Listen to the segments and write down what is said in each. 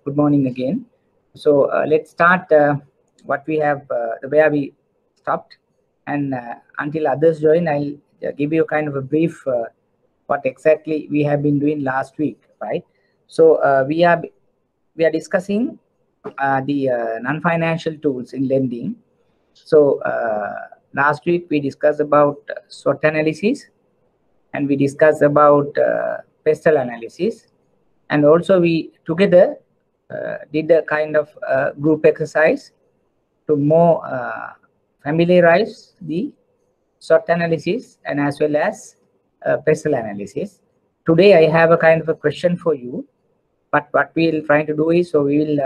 Good morning again. So let's start what we have, where we stopped, and until others join, I'll give you kind of a brief what exactly we have been doing last week, right? So we are discussing the non-financial tools in lending. So last week we discussed about SWOT analysis, and we discussed about pestle analysis, and also we together did a kind of group exercise to more familiarize the SWOT analysis and as well as pestle analysis. Today I have a kind of a question for you, but what we'll try to do is, so we will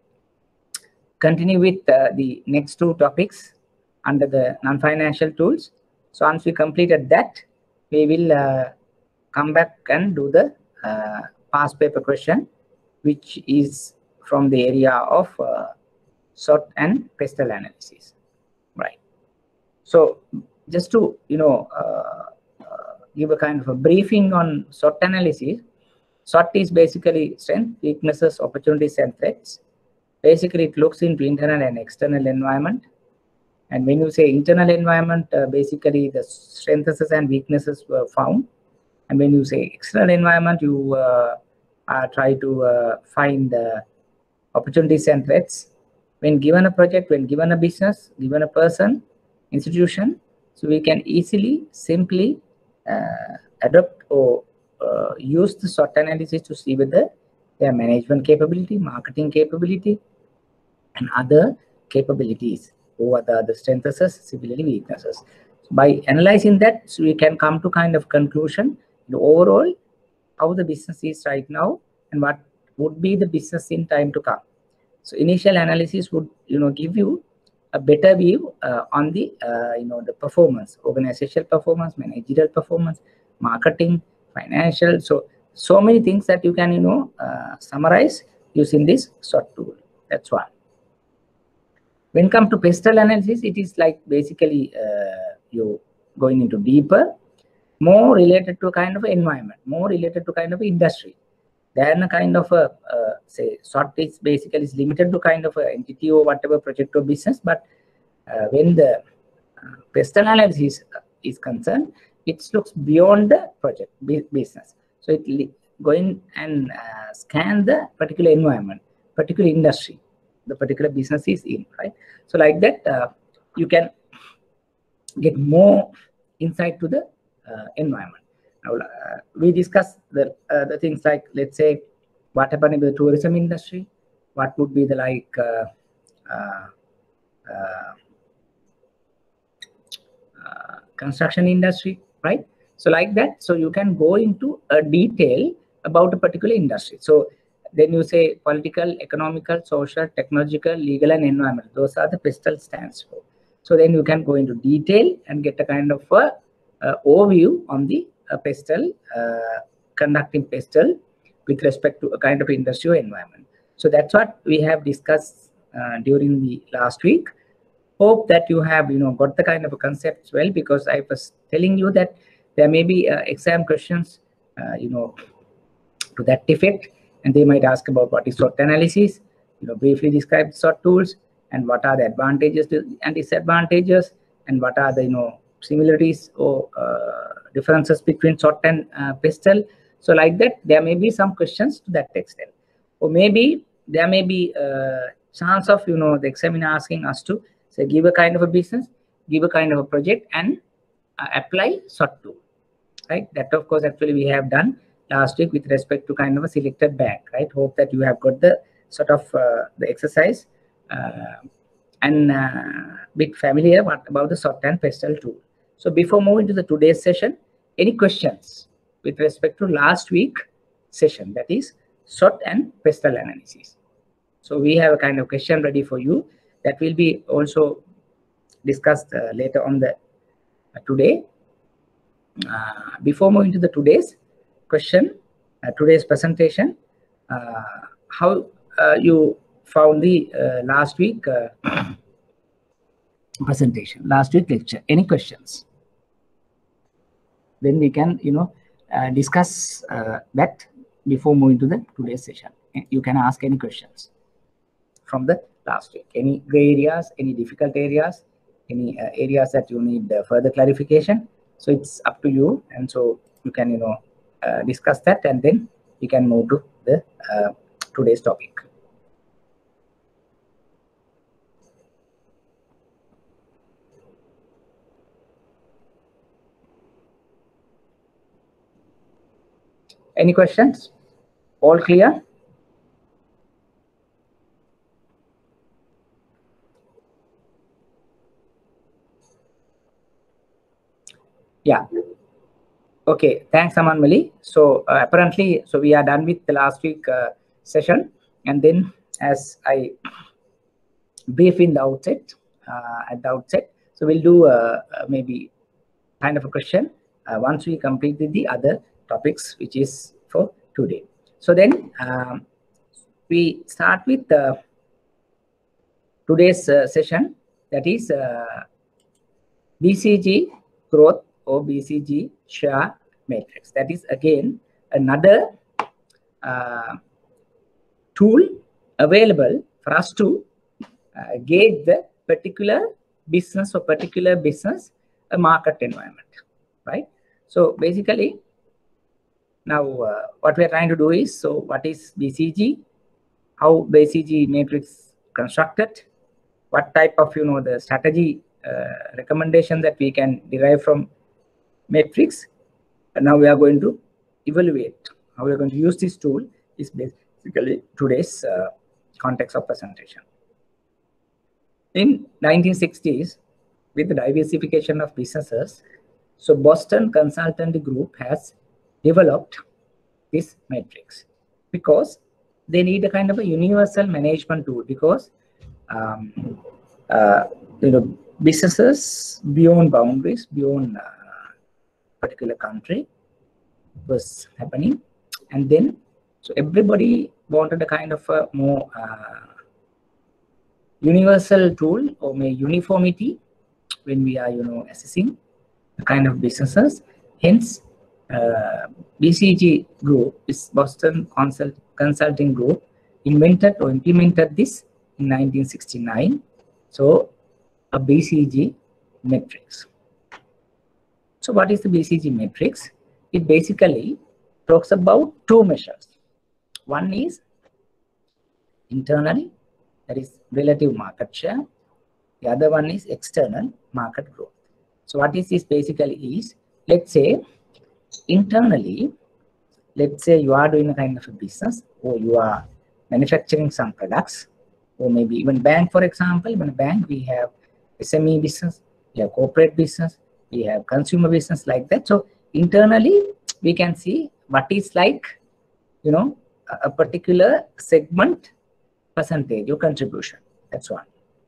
continue with the next two topics under the non-financial tools. So once we completed that, we will come back and do the past paper question, which is from the area of SWOT and pestle analysis, right? So just to give a kind of a briefing on SWOT analysis. SWOT is basically strengths, weaknesses, opportunities, and threats. Basically, it looks into internal and external environment. And when you say internal environment, basically the strengths and weaknesses were found. And when you say external environment, you try to find the opportunities and threats. When given a project, when given a business, given a person, institution, so we can easily, simply adopt or use the SWOT analysis to see whether their management capability, marketing capability, and other capabilities, or the strengths, similarly weaknesses. So by analyzing that, so we can come to kind of conclusion, the overall how the business is right now and what would be the business in time to come. So initial analysis would give you a better view on the the performance, organizational performance, managerial performance, marketing, financial. So many things that you can summarize using this SWOT tool. That's one. When come to pestle analysis, it is like basically you going into deeper, more related to kind of environment, more related to kind of industry. Then a kind of a say SWOT is basically is limited to kind of a entity or whatever project or business. But when the pestle analysis is concerned, it looks beyond the project business. So it going and scan the particular environment, particular industry the particular business is in, right? So like that, you can get more insight to the environment. Now, we discussed the things like, let's say, what happened in the tourism industry, what would be the like construction industry, right? So like that, so you can go into a detail about a particular industry. So then you say political, economical, social, technological, legal, and environmental. Those are the pestle stands for. So then you can go into detail and get a kind of overview on the pestle, conducting pestle with respect to a kind of industry or environment. So that's what we have discussed during the last week. Hope that you have got the kind of a concept well, because I was telling you that there may be exam questions to that effect, and they might ask about what is SWOT analysis, briefly describe SWOT tools, and what are the advantages and disadvantages, and what are the similarities or differences between SWOT and pestle. So like that, there may be some questions to that extent, or maybe there may be a chance of the examiner asking us to say give a kind of a business, give a kind of a project, and apply SWOT tool, right? That of course actually we have done last week with respect to kind of a selected bank, right? Hope that you have got the sort of the exercise and bit familiar about the SWOT and pestle tool. So before moving to the today's session, any questions with respect to last week session, that is SWOT and pestle analysis? So we have a kind of question ready for you that will be also discussed later on the today. Before moving to the today's question, today's presentation, how you found the last week presentation, last week lecture? Any questions? Then we can discuss that before moving to the today's session. you can ask any questions from the last week. Any gray areas, any difficult areas, any areas that you need further clarification. So it's up to you, and so you can discuss that, and then we can move to the today's topic. Any questions? All clear? Yeah. Okay. Thanks, Amanmali. So apparently, so we are done with the last week session, and then as I brief in the outset, so we'll do maybe kind of a question once we complete the other topics, which is for today. So then we start with today's session, that is BCG growth or BCG share matrix. That is again another tool available for us to gauge the particular business or particular business market environment, right? So basically, now what we are trying to do is, so what is BCG, how BCG matrix constructed, what type of the strategy recommendation that we can derive from matrix, and now we are going to evaluate how we are going to use this tool is basically today's context of presentation. In 1960s, with the diversification of businesses, so Boston Consultancy Group has developed this matrix because they need a kind of a universal management tool, because businesses beyond boundaries, beyond particular country was happening, and then so everybody wanted a kind of a more universal tool or may uniformity when we are assessing the kind of businesses. Hence BCG Group, is Boston Consulting Group, invented or implemented this in 1969. So a BCG matrix. So what is the BCG matrix? It basically talks about two measures. One is internally, that is relative market share. The other one is external market growth. So what is this basically is, let's say internally, let's say you are doing a kind of a business, or you are manufacturing some products, or maybe even bank, for example. Even a bank, we have SME business, we have corporate business, we have consumer business, like that. So internally, we can see what is like, a particular segment percentage or contribution. That's one.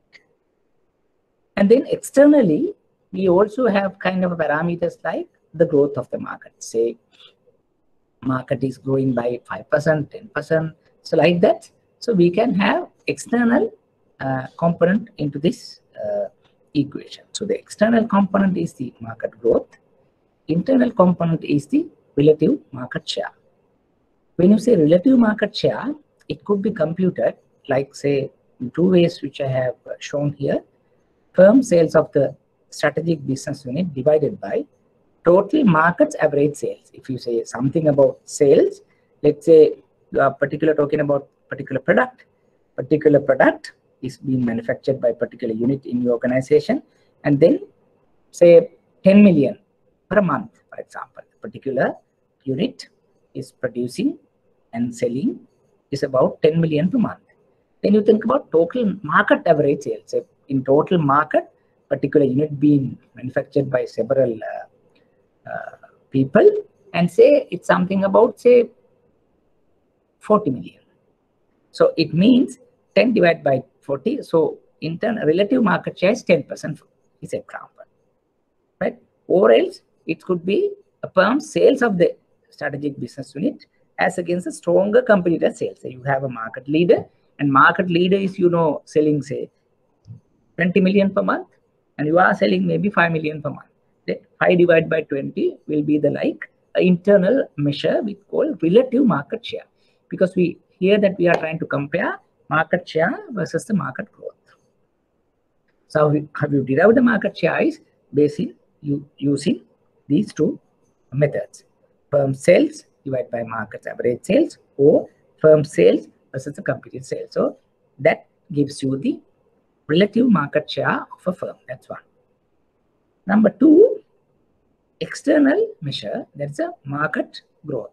And then externally, we also have kind of parameters like the growth of the market. Say market is growing by 5%, 10%, so like that. So we can have external component into this equation. So the external component is the market growth. Internal component is the relative market share. When you say relative market share, it could be computed like, say, in two ways, which I have shown here. Firm sales of the strategic business unit divided by total market's average sales. If you say something about sales, let's say you are talking about particular product is being manufactured by a particular unit in your organization, and then say 10 million per month, for example, a particular unit is producing and selling is about 10 million per month. Then you think about total market average sales. Say in total market, particular unit being manufactured by several people, and say it's something about, say, 40 million. So it means 10 divided by 40. So internal relative market share is 10%, is example, right? Or else it could be a firm sales of the strategic business unit as against a stronger competitor sales. So you have a market leader, and market leader is selling, say, 20 million per month, and you are selling maybe 5 million per month. Then 5 divided by 20 will be the internal measure we call relative market share, because we here that we are trying to compare market share versus the market growth. So how you derive the market share is basically using these two methods: firm sales divided by market average sales, or firm sales versus the competitive sales. So that gives you the relative market share of a firm. That's one. Number two, external measure, that's a market growth.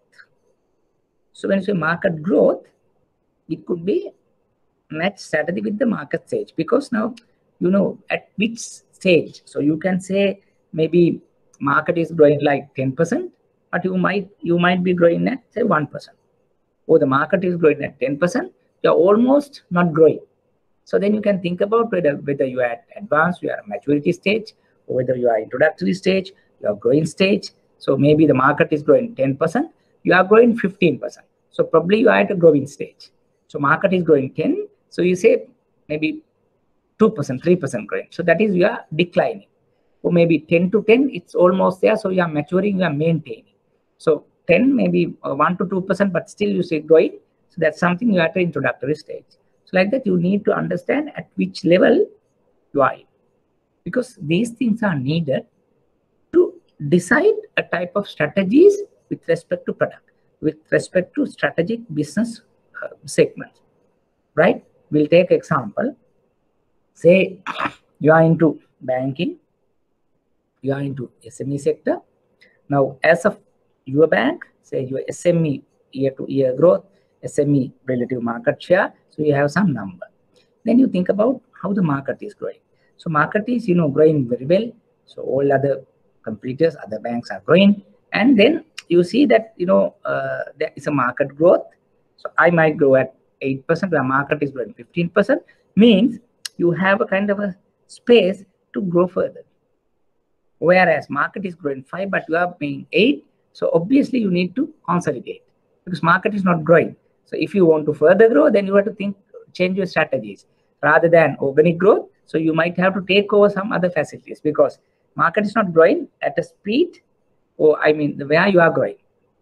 So when you say market growth, it could be match strategy with the market stage, because now you know at which stage. So you can say maybe market is growing like 10%, but you might be growing at say 1%, or the market is growing at 10%, you're almost not growing. So then you can think about whether you are at advanced, you are at maturity stage, or whether you are introductory stage, you are growing stage. So maybe the market is growing 10%, you are growing 15%. So probably you are at a growing stage. So market is growing 10, so you say maybe 2%, 3% growing. So that is you are declining. Or maybe 10 to 10, it's almost there. So you are maturing, you are maintaining. So 10, maybe 1 to 2%, but still you say growing. So that's something you are at the introductory stage. So like that, you need to understand at which level you are in, because these things are needed to decide a type of strategies with respect to product, with respect to strategic business segments, right? We'll take example. Say you are into banking, you are into SME sector. Now, as of your bank, say your SME year-to-year growth, SME relative market share, so you have some number. Then you think about how the market is growing. So market is, growing very well. So all other competitors, other banks are growing. And then you see that, there is a market growth. So I might grow at 8%, the market is growing 15%, means you have a kind of a space to grow further. Whereas market is growing 5, but you are paying 8. So obviously you need to consolidate because market is not growing. So if you want to further grow, then you have to change your strategies rather than organic growth. So you might have to take over some other facilities because market is not growing at a speed, or where you are growing.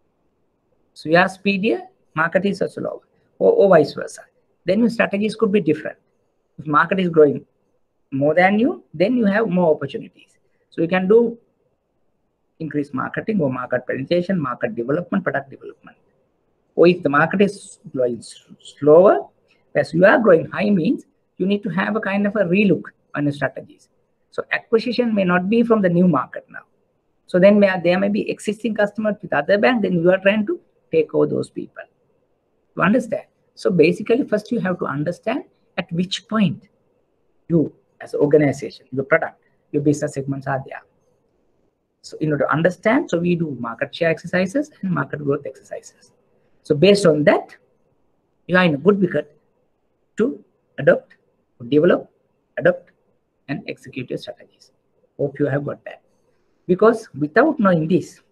So you are speedier, market is slower, or vice versa. Then your strategies could be different. If market is growing more than you, then you have more opportunities. So you can do increased marketing or market penetration, market development, product development. Or if the market is growing slower, as you are growing high, means you need to have a kind of a relook on your strategies. So acquisition may not be from the new market now. So then there may be existing customers with other banks, then you are trying to take over those people. To understand. So basically, first you have to understand at which point you as an organization, your product, your business segments are there. So in order to understand, so we do market share exercises and market growth exercises. So based on that, you are in a good wicket to adopt, develop, adopt, and execute your strategies. Hope you have got that. Because without knowing this,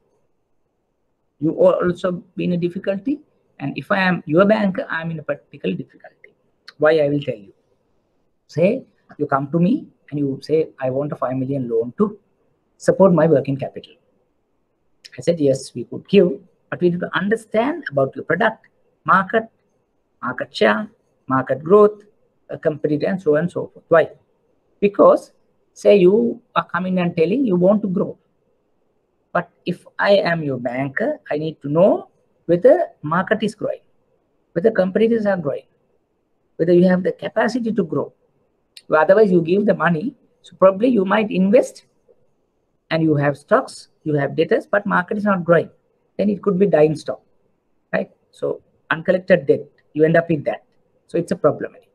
you also be in a difficulty. And if I am your banker, I'm in a particular difficulty. Why? I will tell you. Say you come to me and you say, I want a 5 million loan to support my working capital. I said, yes, we could give, but we need to understand about your product, market share, market growth, competitor, and so on and so forth. Why? Because say you are coming and telling you want to grow. But if I am your banker, I need to know whether market is growing, whether competitors are growing, whether you have the capacity to grow. Well, otherwise, you give the money, so probably you might invest and you have stocks, you have debtors, but market is not growing. Then it could be dying stock, right? So uncollected debt, you end up with that. So it's a problematic,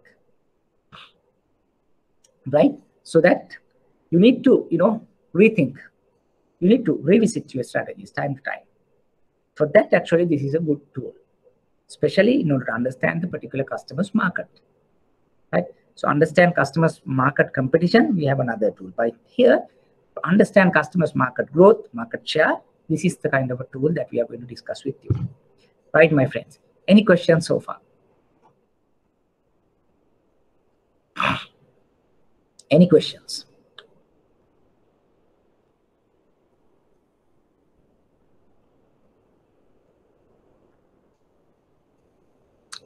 right? So that you need to, rethink. You need to revisit your strategies time to time. For that, actually, this is a good tool, especially in order to understand the particular customer's market, right? So understand customers' market competition, we have another tool. Right here, to understand customers' market growth, market share, this is the kind of a tool that we are going to discuss with you. Right, my friends? Any questions so far? Any questions?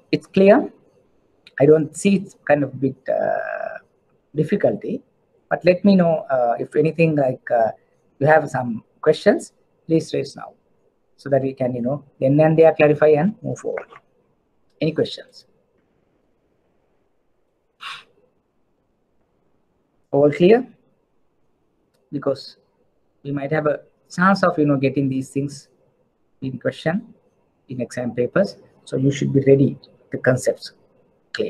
it's clear. I don't see it's kind of a bit difficulty, but let me know if anything like you have some questions, please raise now so that we can, then and there clarify and move forward. Any questions? All clear? Because we might have a chance of, getting these things in question in exam papers. So you should be ready, the concepts clear.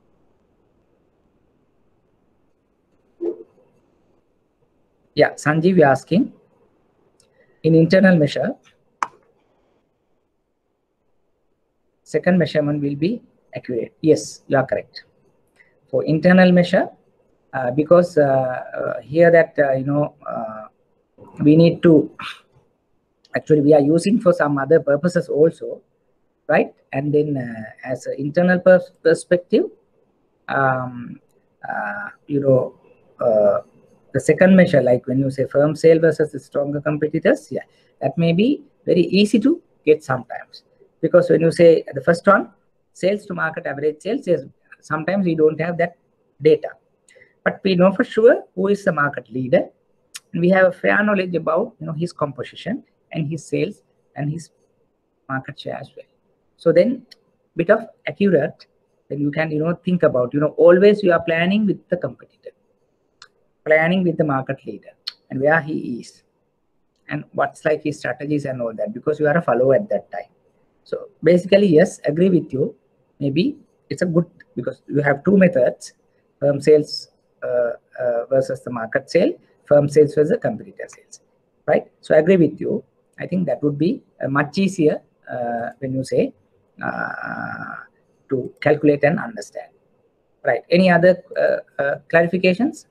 Yeah, Sanjeev, you're asking, in internal measure, second measurement will be accurate. Yes, you are correct. For internal measure, because here that, we need to, actually we are using for some other purposes also, right? And then as an internal perspective, the second measure, like when you say firm sale versus the stronger competitors, yeah, that may be very easy to get sometimes. Because when you say the first one, sales to market average sales, yes, sometimes we don't have that data. But we know for sure who is the market leader. And we have a fair knowledge about, his composition and his sales and his market share as well. So then bit of accurate, then you can, think about, always you are planning with the competitor, planning with the market leader and where he is and what's like his strategies and all that, because you are a follower at that time. So basically, yes, agree with you. Maybe it's a good, because you have two methods, firm sales versus the market sale, firm sales versus the competitor sales, right? So I agree with you. I think that would be much easier when you say to calculate and understand, right? Any other clarifications?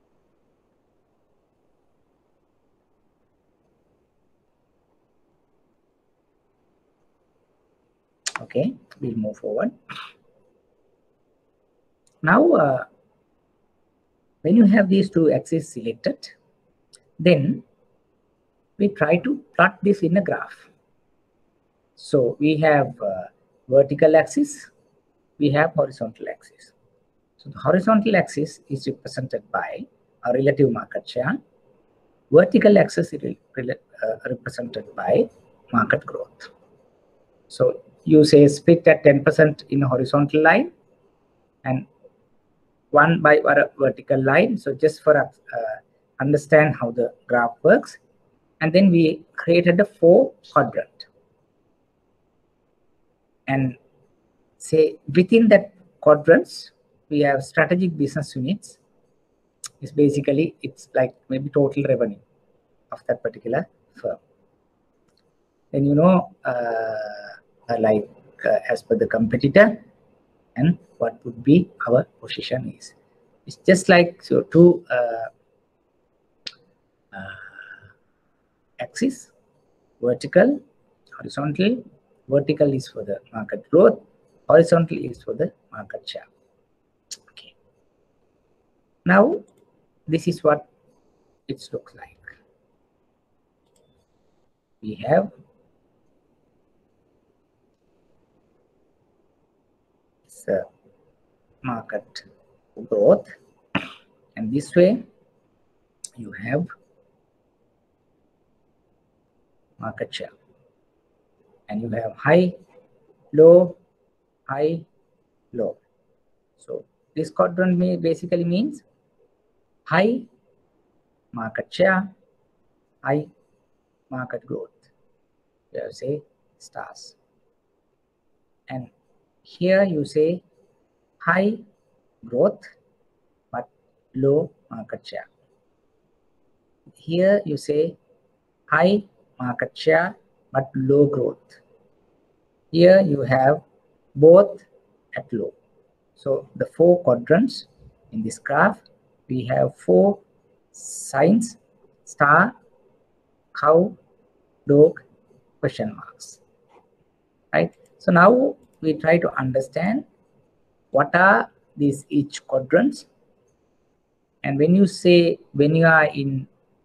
Okay, we'll move forward. Now, when you have these two axes selected, then we try to plot this in a graph. So we have vertical axis, we have horizontal axis. So the horizontal axis is represented by a relative market share. Vertical axis is represented by market growth. So you say split at 10% in a horizontal line and 1 by a vertical line. So just for understand how the graph works. And then we created a 4 quadrant. And say within that quadrants, we have strategic business units. It's basically, it's like maybe total revenue of that particular firm. Then, like as per the competitor and what would be our position is. It's just like, so two axis, vertical, horizontal. Vertical is for the market growth, horizontal is for the market share. Okay. Now, this is what it looks like. We have market growth, and this way you have market share, and you have high, low, high, low. So this quadrant basically means high market share, high market growth. You say stars, and here you say high growth but low market share. Here you say high market share but low growth. Here you have both at low. So the 4 quadrants in this graph, we have 4 signs: star, cow, dog, question marks, right? So now we try to understand what are these each quadrants. And when you say, when you are in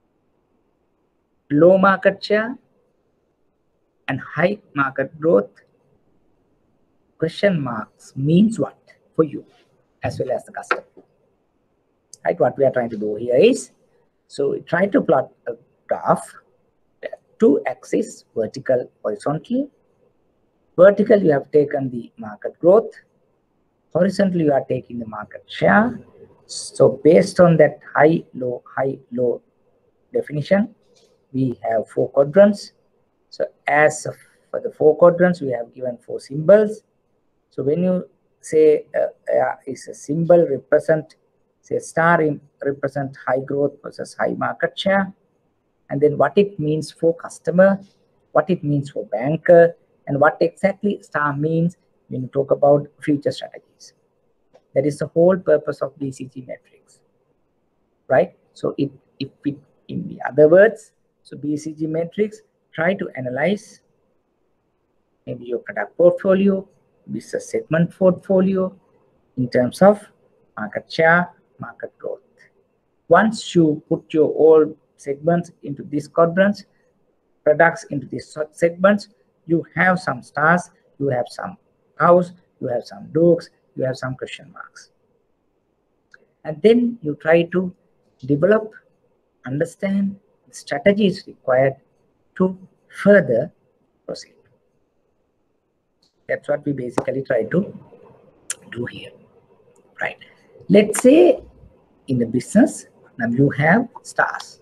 low market share and high market growth, question marks means what for you as well as the customer. Right? What we are trying to do here is, so we try to plot a graph, two axes, vertical, horizontal. Vertical, you have taken the market growth. Horizontal, you are taking the market share. So based on that high, low definition, we have 4 quadrants. So as for the 4 quadrants, we have given 4 symbols. So when you say is a symbol represent, say star represent high growth versus high market share, and then what it means for customer, what it means for banker, and what exactly star means when you talk about future strategies. That is the whole purpose of BCG metrics, right? So if it, in the other words, so BCG metrics try to analyze maybe your product portfolio, business segment portfolio in terms of market share, market growth. Once you put your all segments into these quadrants, products into these segments, you have some stars, you have some cows, you have some dogs, you have some question marks. And then you try to develop, understand the strategies required to further proceed. That's what we basically try to do here, right? Let's say in the business, now you have stars.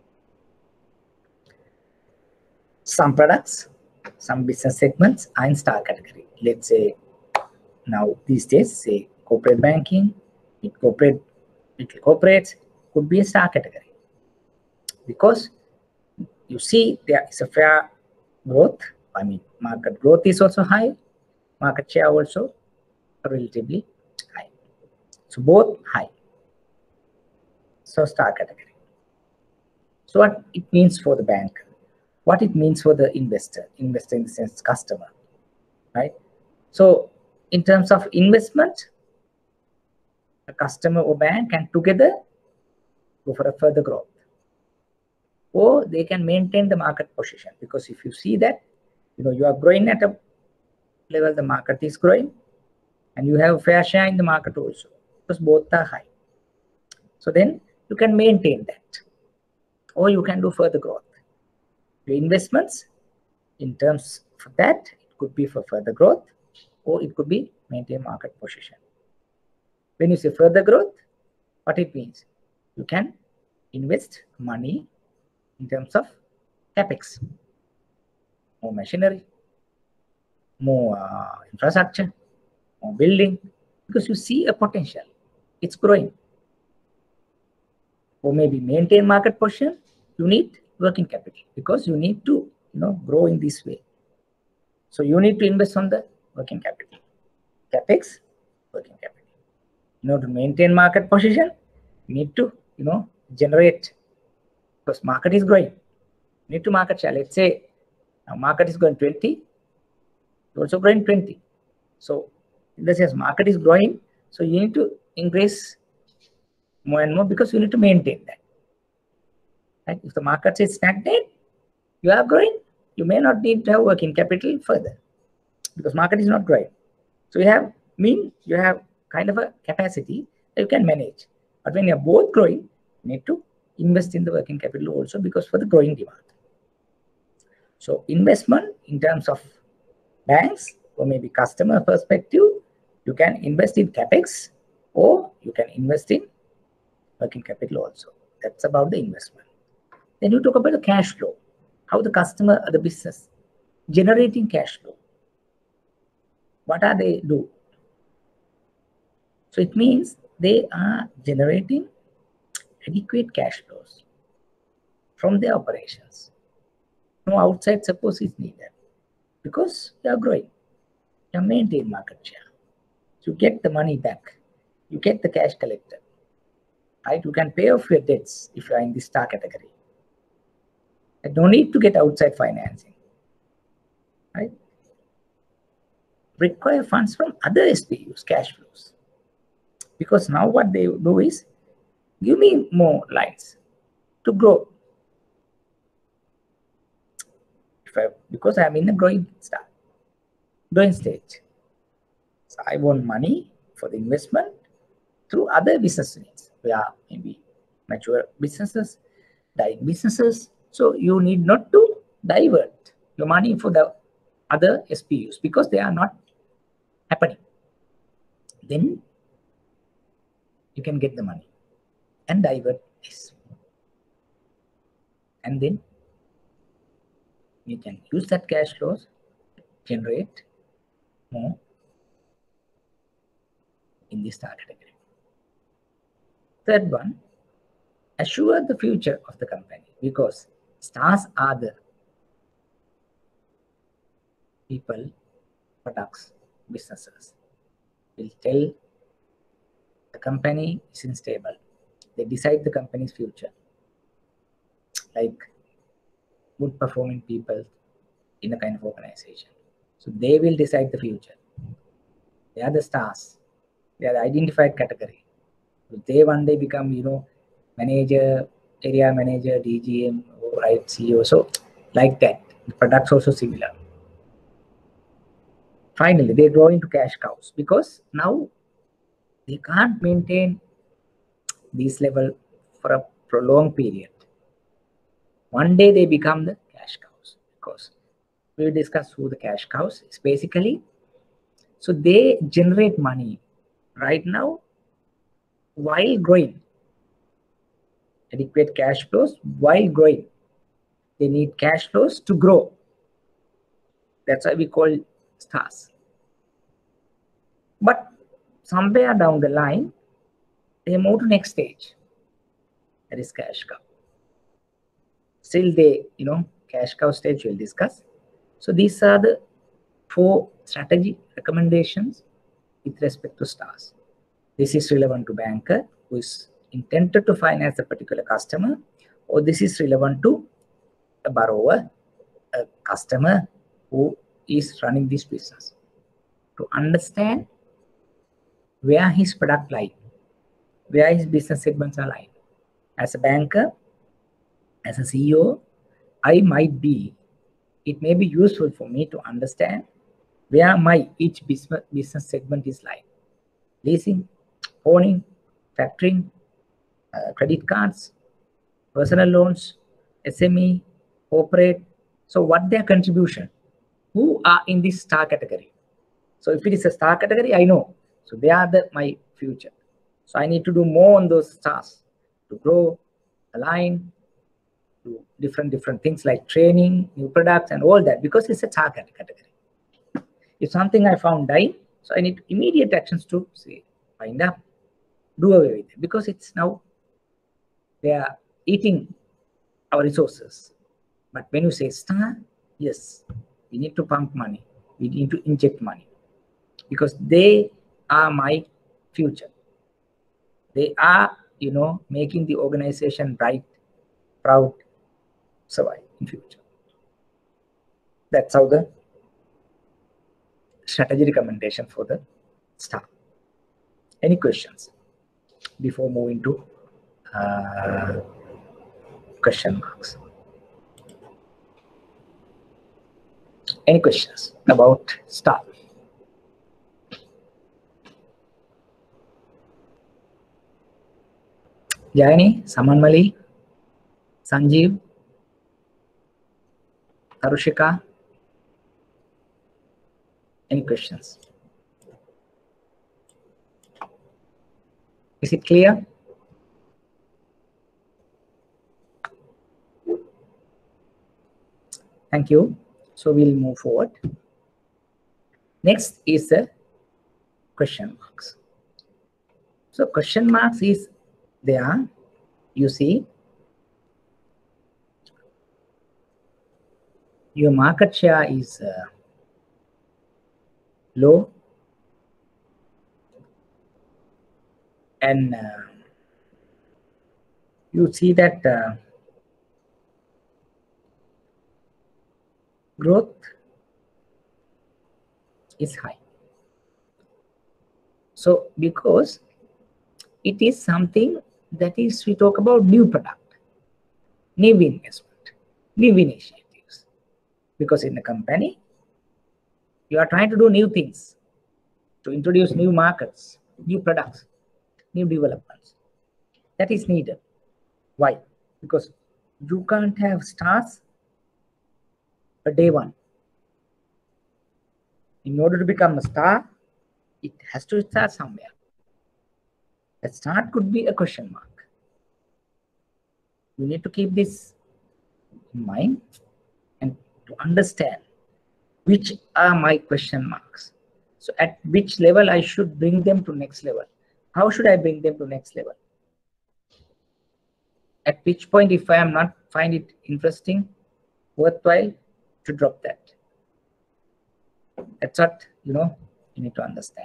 Some products, some business segments are in star category. Let's say now these days, say corporate banking, little corporates could be a star category, because you see there is a fair growth. I mean, market growth is also high, market share also relatively high. So both high. So star category. So what it means for the bank, what it means for the investor in the sense customer, right? So in terms of investment, a customer or bank can together go for a further growth, or they can maintain the market position, because if you see that, you know, you are growing at a level, the market is growing, and you have fair share in the market also, because both are high. So then you can maintain that, or you can do further growth. Your investments in terms of that, it could be for further growth, or it could be maintain market position. When you say further growth, what it means, you can invest money in terms of capex, more machinery, more infrastructure, more building, because you see a potential, it's growing. Or maybe maintain market position, you need working capital, because you need to, you know, grow in this way. So you need to invest on the working capital, capex, working capital. In order to maintain market position, you need to, you know, generate, because market is growing. You need to market share. Let's say now market is going 20, you also growing 20. So in the sense market is growing, so you need to increase more and more, because you need to maintain that. Right? If the market is stagnant, you are growing, you may not need to have working capital further, because market is not growing. So you have kind of a capacity that you can manage. But when you're both growing, you need to invest in the working capital also, because for the growing demand. So investment in terms of banks, or maybe customer perspective, you can invest in capex, or you can invest in working capital also. That's about the investment. Then you talk about the cash flow, how the customer or the business generating cash flow. What are they do? So it means they are generating adequate cash flows from their operations. No outside support is needed, because they are growing. You maintain market share. You get the money back. You get the cash collected. Right? You can pay off your debts if you are in the star category. And no need to get outside financing. Right? Require funds from other SBUs, cash flows. Because now what they do is, give me more lines to grow. Because I am in a growing stage. So I want money for the investment through other business needs. We are maybe mature businesses, dying businesses. So you need not to divert your money for the other SPUs because they are not happening. Then you can get the money and divert this. And then you can use that cash flows, generate more in the star category. Third one, assure the future of the company because stars are the people, products, businesses will tell the company is unstable. They decide the company's future. Like good performing people in a kind of organization. So they will decide the future. They are the stars. They are the identified category. So they one day become, manager, area manager, DGM, right, CEO. So like that. The products also similar. Finally, they grow into cash cows because now they can't maintain this level for a prolonged period. One day they become the cash cows because we will discuss who the cash cows is basically. So they generate money right now while growing. Adequate cash flows while growing. They need cash flows to grow. That's why we call stars. But somewhere down the line, they move to next stage. That is cash cow. Still they, cash cow stage we'll discuss. So these are the 4 strategy recommendations with respect to stars. This is relevant to banker who is intended to finance a particular customer, or this is relevant to a borrower, a customer who is running this business. To understand where his product lies, where his business segments are lying. As a banker, as a CEO, it may be useful for me to understand where my each business segment is lying. Leasing, owning, factoring, credit cards, personal loans, SME, corporate. So what their contribution? Who are in this star category? So if it is a star category, I know. So they are my future. So I need to do more on those stars to grow, align, do different things like training, new products, and all that because it's a star category. If something I found dying, so I need immediate actions to say, wind up, do away with it because it's now they are eating our resources. But when you say star, yes, we need to pump money. We need to inject money because they are my future. They are, making the organization bright, proud, survive in future. That's how the strategy recommendation for the star. Any questions before moving to question marks? Any questions about star? Jayani, Samanmali, Sanjeev, Tarushika. Any questions? Is it clear? Thank you. So we'll move forward. Next is the question marks. So question marks is there. You see, your market share is low, and you see that growth is high. So because it is something that is, we talk about new product, new investment, new initiatives. Because in the company, you are trying to do new things. to introduce new markets, new products, new developments. That is needed. Why? Because you can't have stars a day one. In order to become a star, it has to start somewhere. That start could be a question mark. You need to keep this in mind and to understand which are my question marks. So at which level I should bring them to next level. How should I bring them to next level? At which point, if I am not find it interesting, worthwhile, to drop that. That's what you need to understand.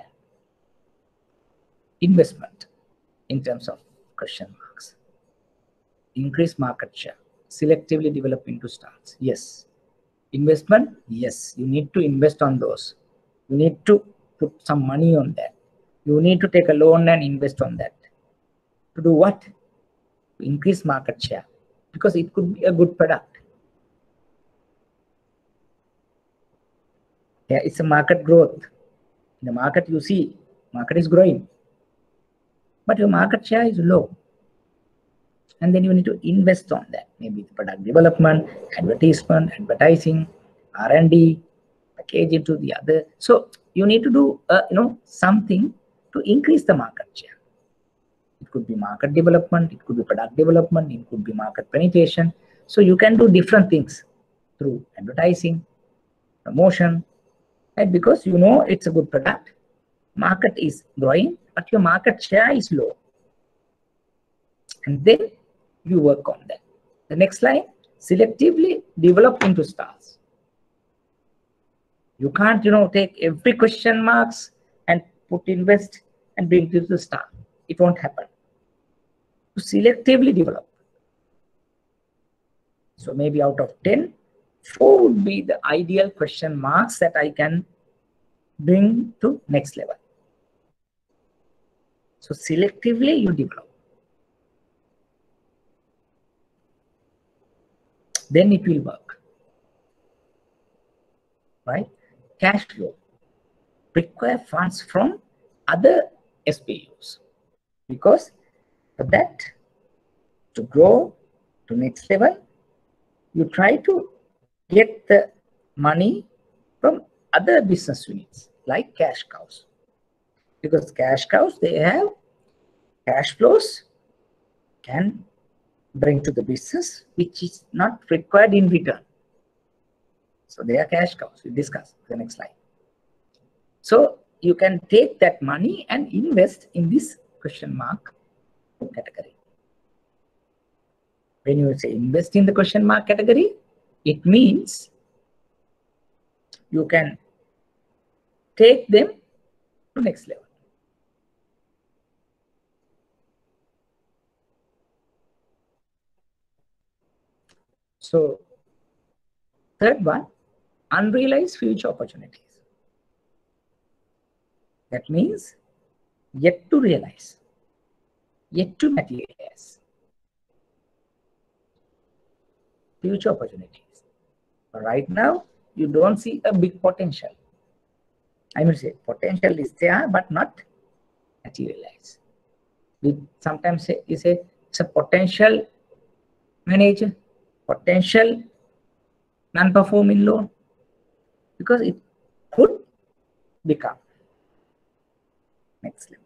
Investment in terms of question marks. Increase market share. Selectively develop into stars. Yes. Investment, yes. You need to invest on those. You need to put some money on that. You need to take a loan and invest on that. To do what? To increase market share. Because it could be a good product. Yeah, it's a market growth. In the market, you see, market is growing. But your market share is low. And then you need to invest on that. Maybe the product development, advertisement, advertising, R&D, package into the other. So you need to do something to increase the market share. It could be market development, it could be product development, it could be market penetration. So you can do different things through advertising, promotion, right? Because it's a good product. Market is growing, but your market share is low. And then you work on that. The next line, selectively develop into stars. You can't, take every question marks and invest and bring to the star. It won't happen. To selectively develop. So maybe out of 10, 4 would be the ideal question marks that I can bring to next level. So selectively you develop. Then it will work. Right? Cash flow. Require funds from other SPUs. Because for that to grow to next level, you try to get the money from other business units like cash cows. Because cash cows, they have cash flows, can bring to the business, which is not required in return. So they are cash cows. We discuss the next slide. So you can take that money and invest in this question mark category. When you say invest in the question mark category, it means you can take them to next level. So third one, unrealized future opportunities. That means yet to realize, yet to materialize. Future opportunities. But right now, you don't see a big potential. I would say potential is there, but not materialized. We sometimes say it's a potential manager, potential non-performing loan, because it could become next level.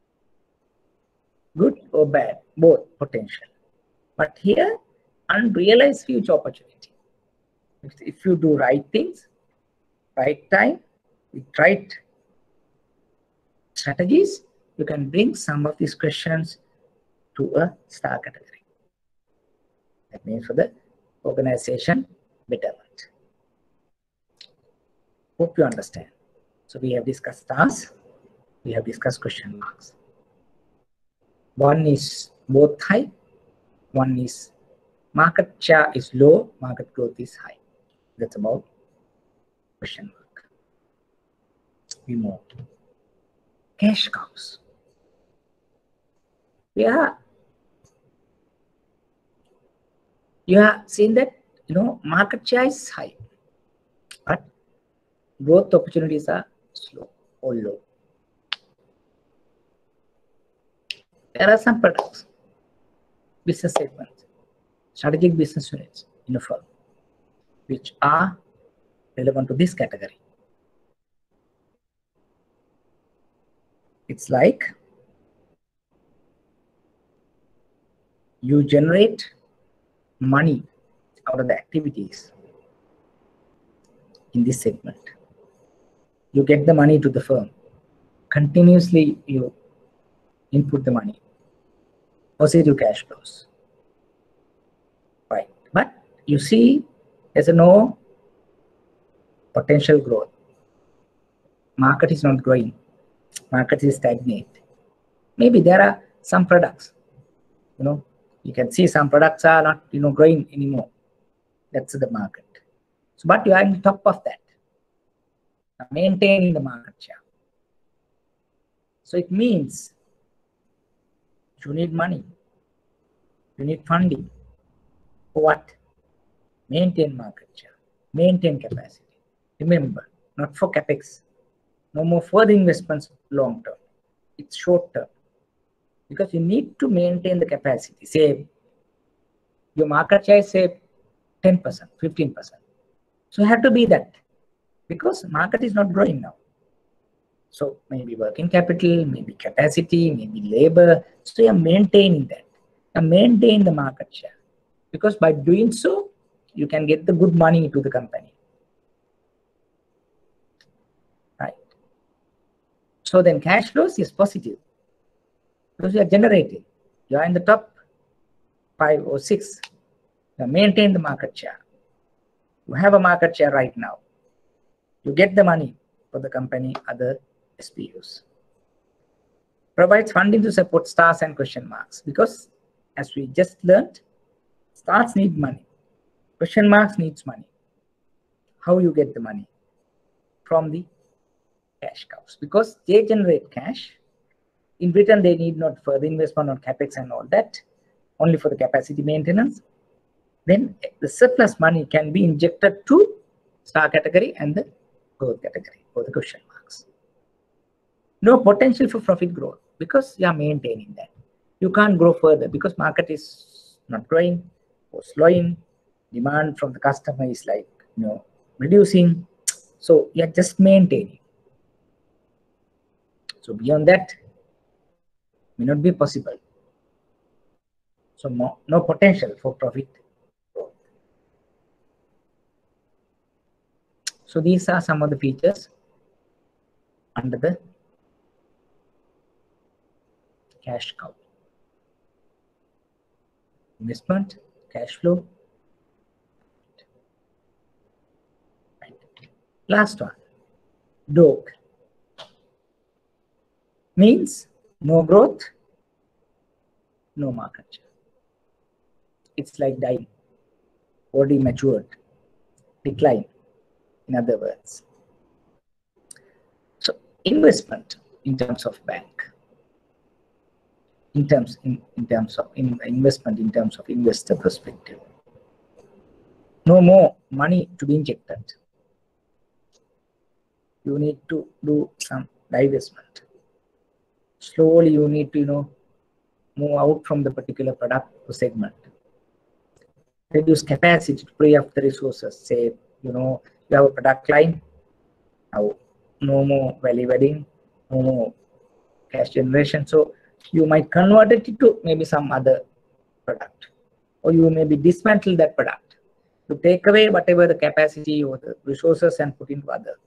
Good or bad, both potential. But here, unrealized future opportunity. If you do right things, right time, with right strategies, you can bring some of these questions to a star category. That means for the organization betterment. Hope you understand. So we have discussed stars, we have discussed question marks. One is both high, one is market share is low, market growth is high. That's about question mark. We move. Cash cows. You have seen that market share is high, but growth opportunities are slow or low. There are some products, business segments, strategic business units in a firm, which are relevant to this category. It's like you generate money out of the activities in this segment. You get the money to the firm. Continuously, you input the money. Positive cash flows. Right. But you see, there's no potential growth. Market is not growing. Market is stagnant. Maybe there are some products, you can see some products are not, growing anymore. That's the market. So, but you are on top of that, maintaining the market share. So it means you need money, you need funding. For what? Maintain market share, maintain capacity. Remember, not for capex. No more further investments long term. It's short term. Because you need to maintain the capacity. Say, your market share is, say, 10%, 15%. So you have to be that. Because market is not growing now. So maybe working capital, maybe capacity, maybe labor. So you're maintaining that. You maintain the market share. Because by doing so, you can get the good money to the company. Right. So then cash flows is positive. Because you are generating. You are in the top 5 or 6. You maintain the market share. You have a market share right now. You get the money for the company, other SBUs. Provides funding to support stars and question marks. Because as we just learned, stars need money. Question marks needs money. How you get the money? From the cash cows. Because they generate cash. In return, they need not further investment on capex and all that, only for the capacity maintenance. Then the surplus money can be injected to star category and the growth category for the question marks. No potential for profit growth because you are maintaining that. You can't grow further because market is not growing or slowing. Demand from the customer is like, reducing. So you are just maintaining. So beyond that, may not be possible. So no potential for profit growth. So these are some of the features under the cash cow. Investment, cash flow. Right. Last one, dog. Means no growth, no market share. It's like dying, already matured, decline, in other words. So investment in terms of bank, in terms of investment in terms of investor perspective. No more money to be injected. You need to do some divestment. Slowly you need to move out from the particular product or segment. Reduce capacity to free up the resources. Say, you have a product line, now no more value adding, no more cash generation. So you might convert it to maybe some other product, or you maybe dismantle that product to take away whatever the capacity or the resources and put into other.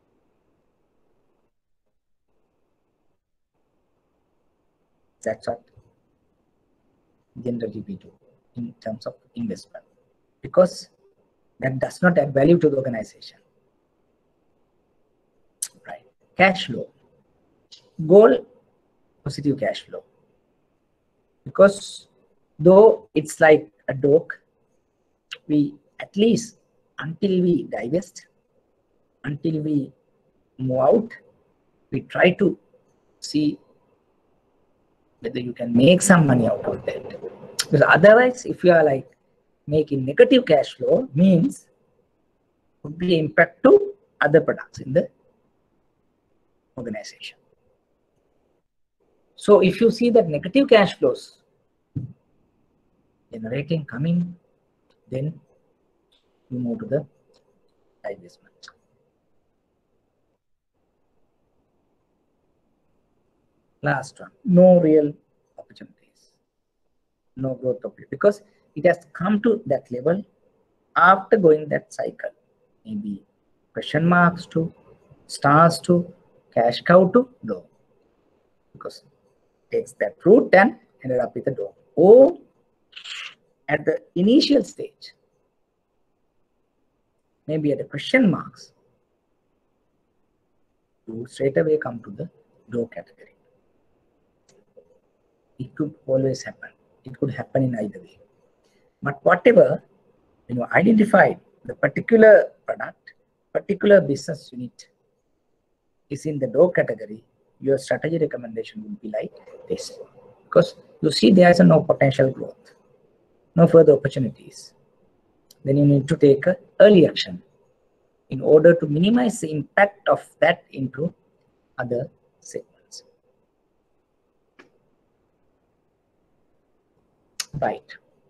That's what generally we do in terms of investment, because that does not add value to the organization. Right. Cash flow. Goal, positive cash flow. Because though it's like a dog, we at least until we divest, until we move out, we try to see whether you can make some money out of that. Because otherwise, if you are like making negative cash flow, means would be impact to other products in the organization. So if you see that negative cash flows generating coming, then you move to the divestment. Last one, no real opportunities, no growth opportunity, because it has come to that level after going that cycle. Maybe question marks to, stars to, cash cow to, dog. Because it takes that route and ended up with a dog. Or at the initial stage, maybe at the question marks, you straight away come to the dog category. It could always happen. It could happen in either way. But whatever, identified the particular product, particular business unit is in the dog category, your strategy recommendation would be like this. Because you see there is no potential growth, no further opportunities. Then you need to take an early action in order to minimize the impact of that into other segments. Right.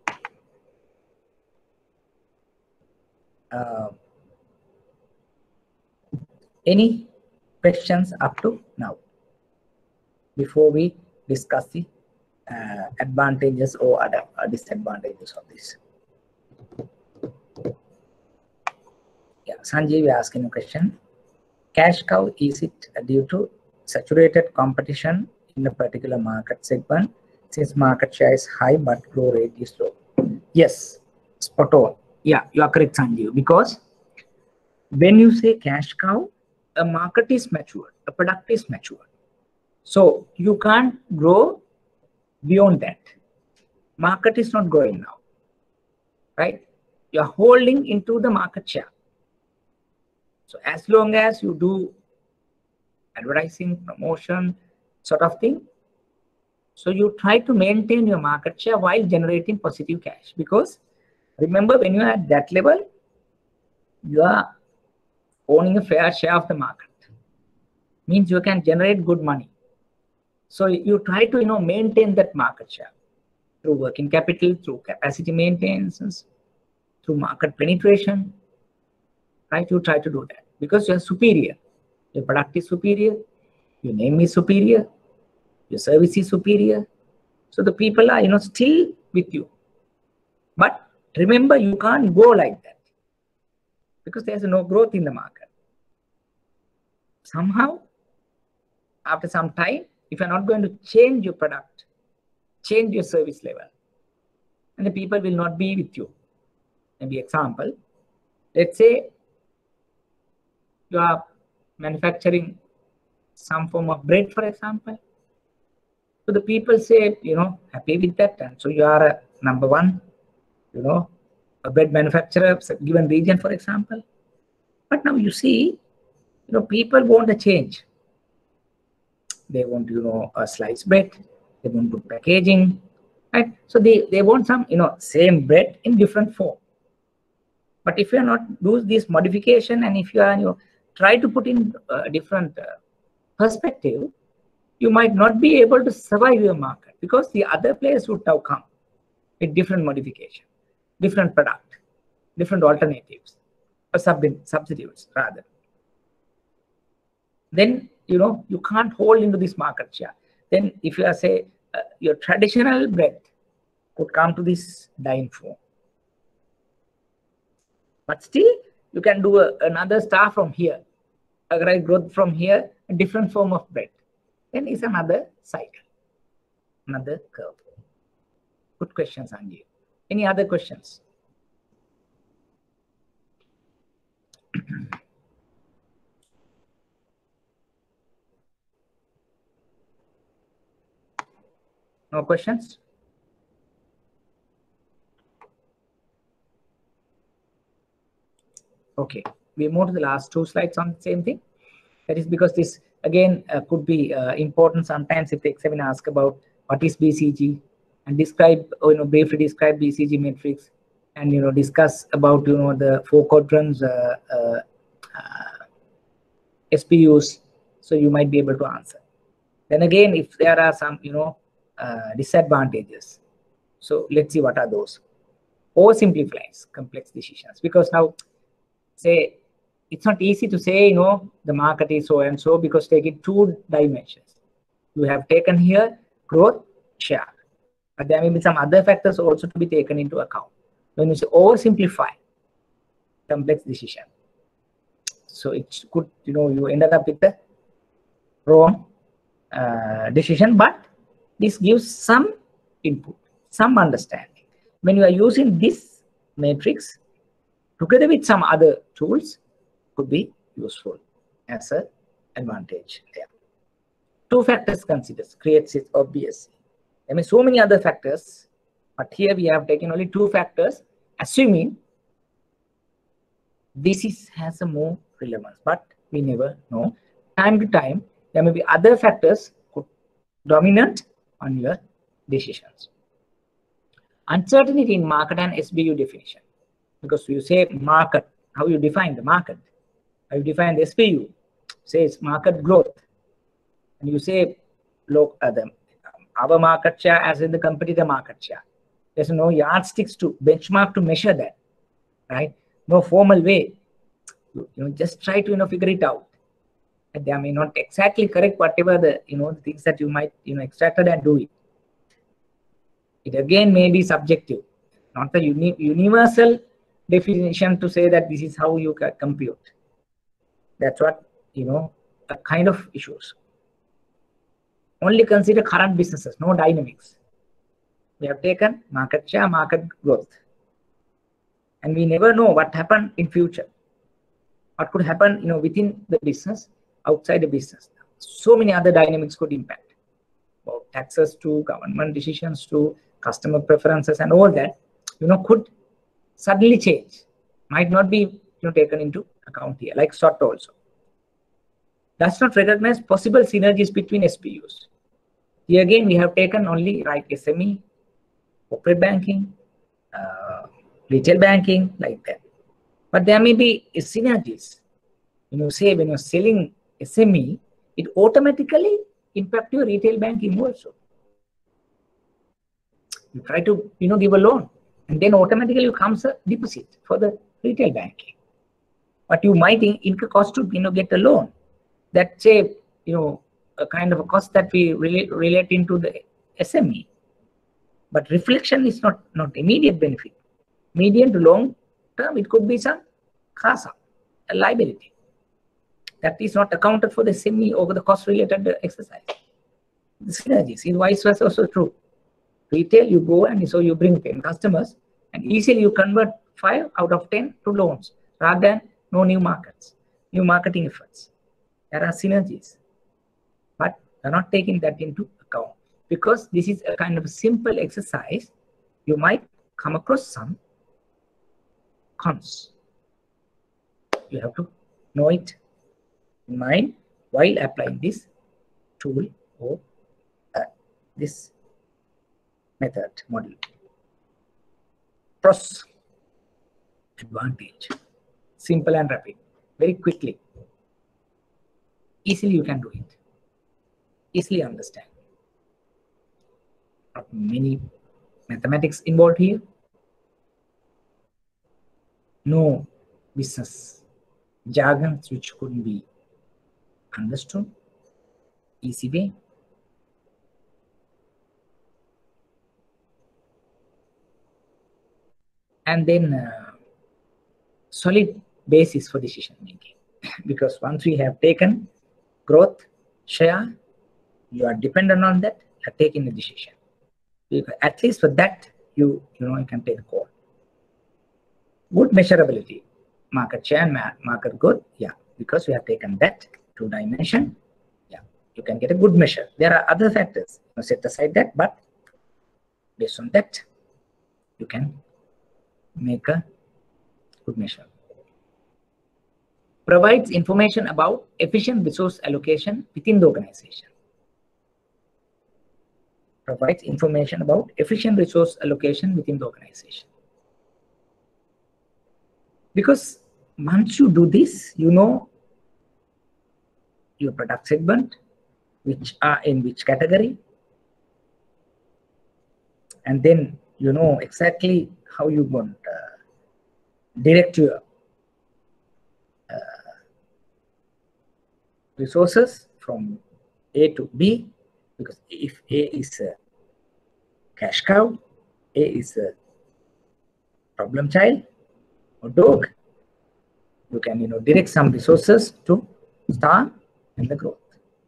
Any questions up to now before we discuss the advantages or other disadvantages of this? Yeah, Sanjeev is asking a question. Cash cow, is it due to saturated competition in a particular market segment since market share is high but growth rate is low? Yes, spot on. Yeah, you are correct, Sanjeev, because when you say cash cow, a market is mature, a product is mature. So you can't grow beyond that. Market is not growing now, right? You're holding into the market share. So as long as you do advertising, promotion, sort of thing, so you try to maintain your market share while generating positive cash. Because remember, when you're at that level, you are owning a fair share of the market. Means you can generate good money. So you try to maintain that market share through working capital, through capacity maintenance, through market penetration. Right? You try to do that because you are superior. Your product is superior, your name is superior, your service is superior. So the people are still with you. But remember, you can't go like that because there's no growth in the market. Somehow, after some time, if you're not going to change your product, change your service level, and the people will not be with you. Maybe example, let's say you are manufacturing some form of bread, for example. So the people say, happy with that. And so you are a number one, a bread manufacturer, given region, for example. But now you see, people want a change. They want, a sliced bread. They want good packaging, right? So they want some, same bread in different form. But if you are not do this modification, and if you are, try to put in a different perspective, you might not be able to survive your market because the other players would have come with different modification, different product, different alternatives, or substitutes rather. Then you can't hold into this market share. Then if you are say your traditional bread could come to this dine form, but still you can do another star from here, a great growth from here, a different form of bread. Then it's another cycle, another curve. Good question, Sanjeev. Any other questions? No questions? Okay, we move to the last two slides on the same thing. That is because this again could be important sometimes if the examiner asks about what is BCG and describe, briefly describe BCG matrix, and discuss about the 4 quadrants SPUs, so you might be able to answer. Then again, if there are some, disadvantages, so let's see what are those. Oversimplifies complex decisions, because now, say, it's not easy to say, the market is so and so, because take it two dimensions. You have taken here growth, share, but there may be some other factors also to be taken into account. When you say oversimplify complex decision, so it's good, you ended up with the wrong decision, but this gives some input, some understanding. When you are using this matrix together with some other tools, could be useful as an advantage there. Two factors considered creates it obvious. There may be so many other factors, but here we have taken only two factors, assuming this has a more relevance, but we never know. Time to time, there may be other factors could dominant on your decisions. Uncertainty in market and SBU definition, because you say market, how you define the market, how you define the SBU, say it's market growth, and you say look at them, our market share as in the competitor market share. There's no yardsticks to benchmark to measure that, right? No formal way. You just try to figure it out. And they may not exactly correct whatever the the things that you might extracted and do it. It again may be subjective, not the universal definition to say that this is how you can compute. That's what a kind of issues. Only consider current businesses, no dynamics. We have taken market share, market growth, and we never know what happened in future. What could happen within the business, outside the business. So many other dynamics could impact. Well, taxes to government decisions to customer preferences and all that could suddenly change. Might not be taken into account here, like SWOT also. Does not recognize possible synergies between SBUs. Here again, we have taken only like SME, corporate banking, retail banking, like that. But there may be synergies. Say when you're selling SME, it automatically impacts your retail banking also. You try to give a loan, and then automatically comes a deposit for the retail banking. But you might incur cost to get a loan. That's a a kind of a cost that we relate into the SME. But reflection is not immediate benefit. Medium to long term, it could be some CASA, a liability. That is not accounted for the SME over the cost related exercise. The synergies is vice versa also true. Retail, you go and so you bring 10 customers and easily you convert 5 out of 10 to loans rather than no new markets, new marketing efforts. There are synergies, but they're not taking that into account because this is a kind of simple exercise. You might come across some cons. You have to know it in mind while applying this tool or this method model. Pros, advantage, simple and rapid, very quickly. Easily you can do it. Easily understand. Not many mathematics involved here. No business jargons which couldn't be understood. Easy way. And then solid basis for decision making. Because once we have taken growth, share, you are dependent on that, you are taking a decision. At least for that, you can take a call. Good measurability, market share and market growth, yeah, because we have taken that 2 dimension, yeah, you can get a good measure. There are other factors, set aside that, but based on that, you can make a good measure. Provides information about efficient resource allocation within the organization. Provides information about efficient resource allocation within the organization. Because once you do this, you know your product segment, which are in which category, and then you know exactly how you want direct your resources from A to B, because if A is a cash cow, A is a problem child or dog, you can direct some resources to star and the growth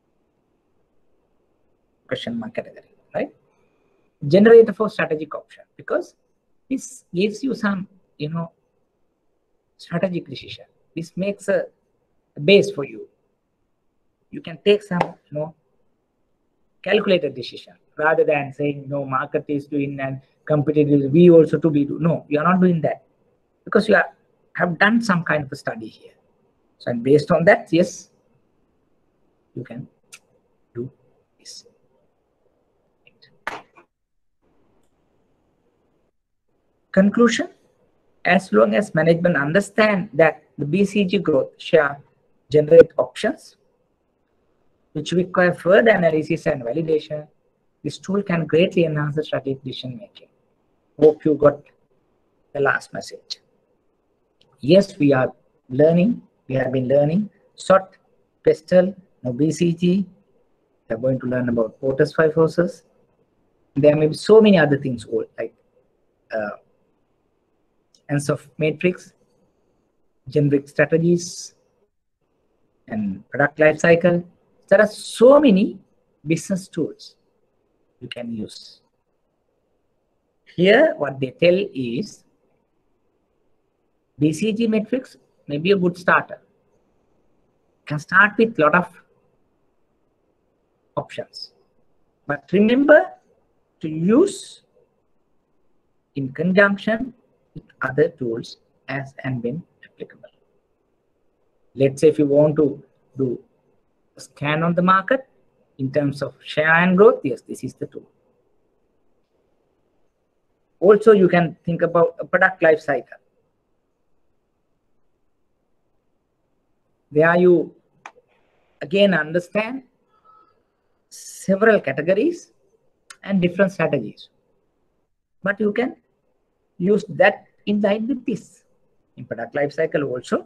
question mark category, right? Generator for strategic option, because this gives you some strategic decision. This makes a base for you. You can take some calculated decision rather than saying no, market is doing and competitive, we also to be do. No, you are not doing that, because you have done some kind of a study here. So, and based on that, yes, you can do this. Conclusion: as long as management understand that the BCG growth share generate options which require further analysis and validation, this tool can greatly enhance the strategic decision making. Hope you got the last message. Yes, we are learning. We have been learning SWOT, PESTEL, now BCG. We are going to learn about Porter's 5 forces. There may be so many other things like Ansoff matrix, generic strategies, and product life cycle. There are so many business tools you can use. Here, what they tell is BCG matrix may be a good starter. You can start with a lot of options, but remember to use in conjunction with other tools as and when applicable. Let's say if you want to do a scan on the market in terms of share and growth, yes, this is the tool. Also, you can think about a product life cycle. There you again understand several categories and different strategies, but you can use that in line with this. In product life cycle also,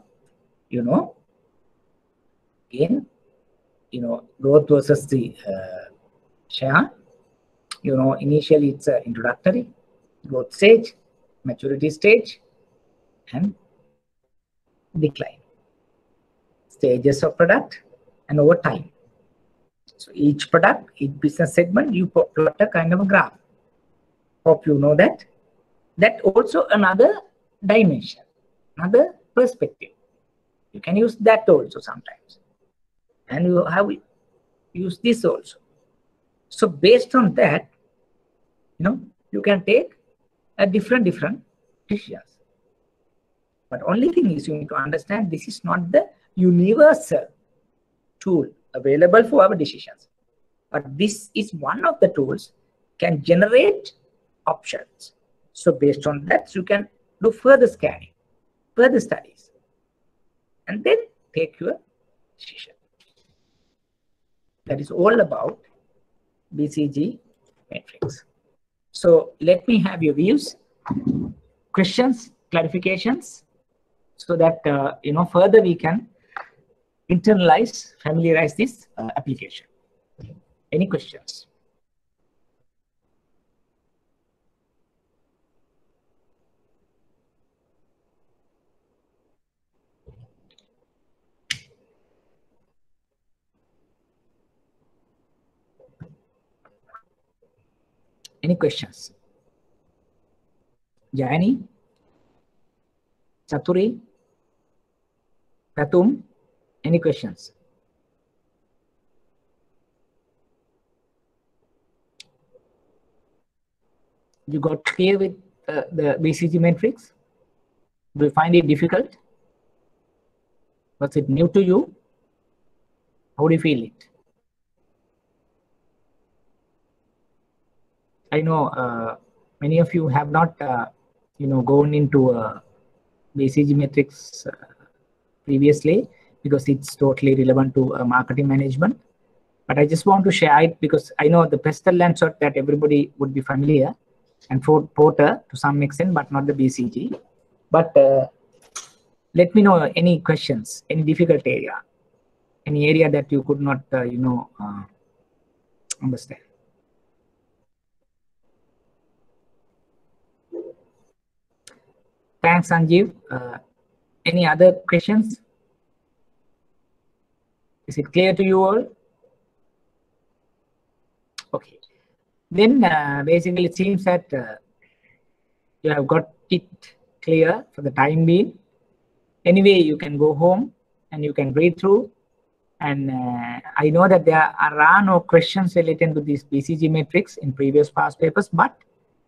again, growth versus the share. Initially it's an introductory, growth stage, maturity stage, and decline stages of product, and over time. So each product, each business segment, you plot a kind of a graph. Hope you know that. That also another dimension, another perspective. You can use that also sometimes, and you have use this also. So based on that, you can take a different decisions. But only thing is, you need to understand this is not the universal tool available for our decisions, but this is one of the tools can generate options. So based on that, you can do further scanning, further studies, and then take your decision. That is all about BCG matrix. So let me have your views, questions, clarifications, so that further we can internalize, familiarize this application. Any questions? Any questions? Jayani, Chaturi, Pratum, any questions? You got clear with the BCG matrix? Do you find it difficult? Was it new to you? How do you feel it? I know many of you have not, gone into BCG matrix previously, because it's totally relevant to marketing management. But I just want to share it because I know the pestle and sort that everybody would be familiar, and for Porter to some extent, but not the BCG. But let me know any questions, any difficult area, any area that you could not, understand. Thanks, Sanjeev. Any other questions? Is it clear to you all? Okay. Then basically it seems that you have got it clear for the time being. Anyway, you can go home and you can read through. And I know that there are no questions related to this BCG matrix in previous past papers, but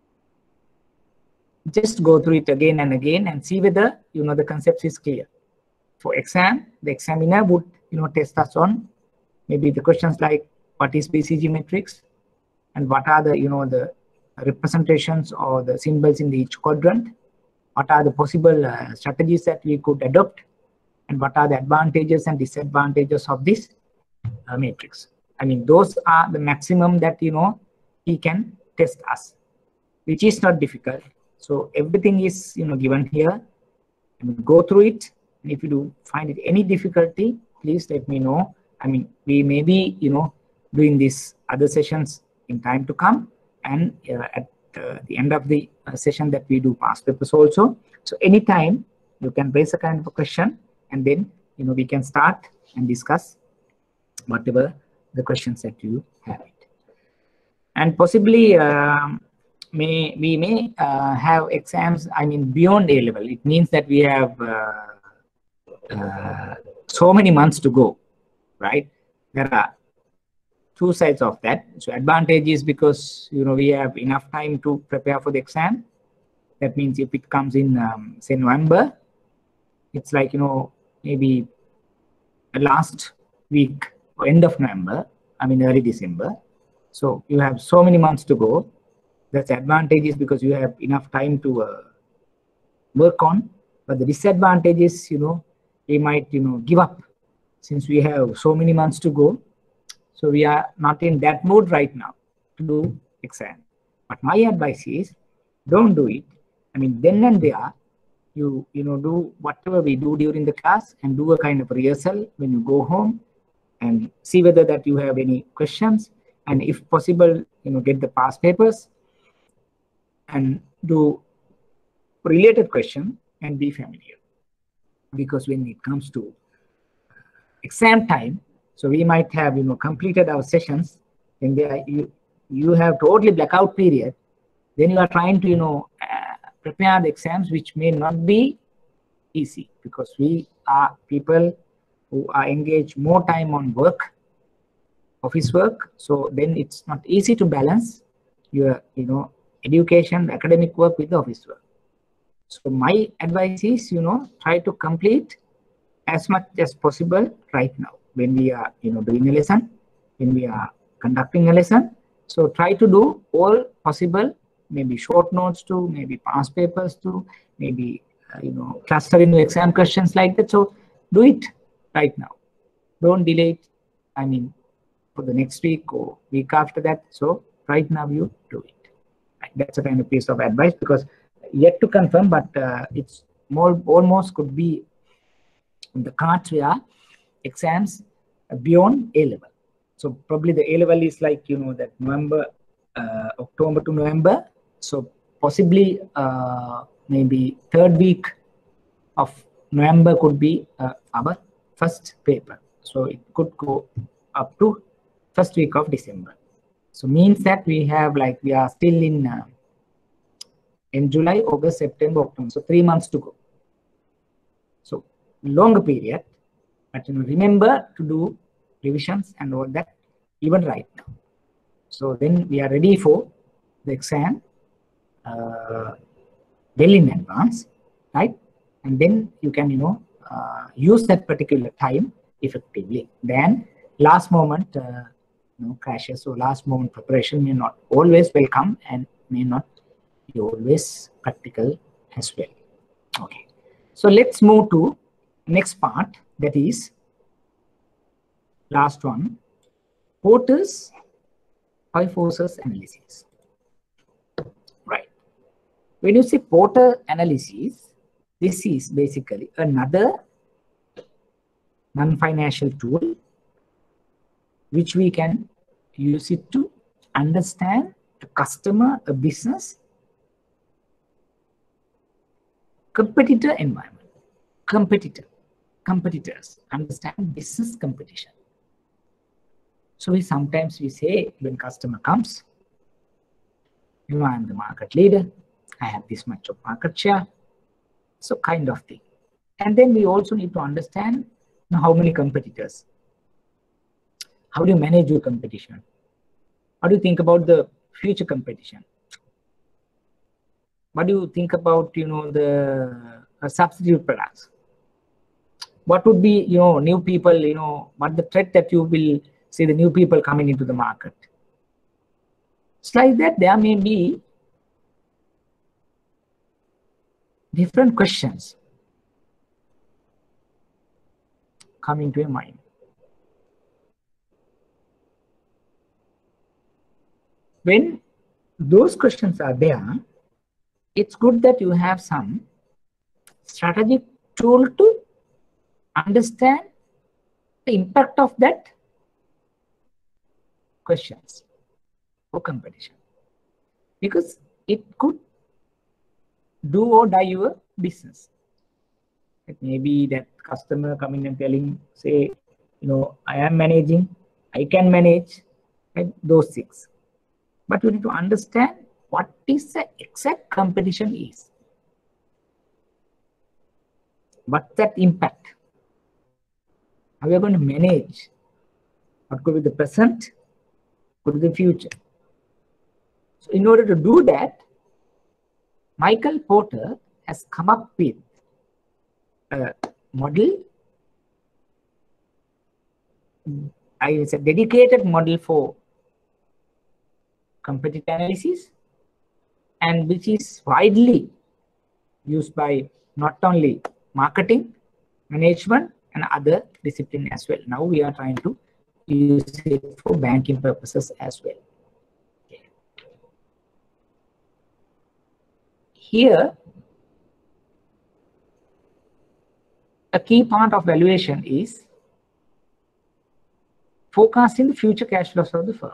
just go through it again and again and see whether the concept is clear. For exam, the examiner would test us on maybe the questions like what is BCG matrix and what are the the representations or the symbols in each quadrant, what are the possible strategies that we could adopt, and what are the advantages and disadvantages of this matrix. I mean, those are the maximum that he can test us, which is not difficult. So everything is given here. I mean, go through it, and if you do find it any difficulty, please let me know. I mean, we may be doing these other sessions in time to come, and at the end of the session that we do past papers also. So anytime you can raise a kind of a question, and then we can start and discuss whatever the questions that you have it. And possibly we may have exams, I mean, beyond A level. It means that we have so many months to go, right? There are two sides of that. So advantage is because we have enough time to prepare for the exam. That means if it comes in say November, it's like maybe last week or end of November, I mean early December. So you have so many months to go. That's advantage is because you have enough time to work on. But the disadvantage is we might give up since we have so many months to go. So we are not in that mood right now to do exam. But my advice is don't do it. I mean, then and there, you do whatever we do during the class and do a kind of rehearsal when you go home and see whether that you have any questions, and if possible, get the past papers and do related question and be familiar. Because when it comes to exam time, so we might have completed our sessions, and there you have totally blackout period. Then you are trying to prepare the exams, which may not be easy because we are people who are engaged more time on work, office work. So then it's not easy to balance your education, academic work with the office work. So my advice is try to complete as much as possible right now when we are doing a lesson, when we are conducting a lesson. So try to do all possible, maybe short notes too, maybe past papers too, maybe cluster in exam questions like that. So do it right now. Don't delay it. I mean, for the next week or week after that. So right now you do it. Right. That's a kind of piece of advice, because yet to confirm, but it's more almost could be the cards where exams beyond A level. So probably the A level is like that November, October to November. So possibly maybe third week of November could be our first paper. So it could go up to first week of December. So means that we have we are still in July, August, September, October. So 3 months to go. So longer period, but remember to do revisions and all that even right now. So then we are ready for the exam well in advance, right? And then you can use that particular time effectively. Then last moment crashes, so last moment preparation may not always welcome and may not be always practical as well. Okay, so let's move to next part, that is last one, Porter's five forces analysis. Right. When you say Porter analysis, this is basically another non-financial tool which we can use it to understand a customer, a business, competitor environment, competitors, understand business competition. So sometimes we say when customer comes, I'm the market leader, I have this much of market share, so kind of thing. And then we also need to understand how many competitors. How do you manage your competition? How do you think about the future competition? What do you think about, the substitute products? What would be, new people, what the threat that you will see the new people coming into the market? It's like that there may be different questions coming to your mind. When those questions are there, it's good that you have some strategic tool to understand the impact of that questions for competition, because it could do or die your business. It may be that customer coming and telling, say, I am managing, I can manage, right? Those things. But you need to understand what is the exact competition is. What's that impact? How are you going to manage? What could be the present? Could be the future. So in order to do that, Michael Porter has come up with a model. It's a dedicated model for competitive analysis, and which is widely used by not only marketing, management, and other disciplines as well. Now we are trying to use it for banking purposes as well. Okay. Here, a key part of valuation is forecasting the future cash flows of the firm.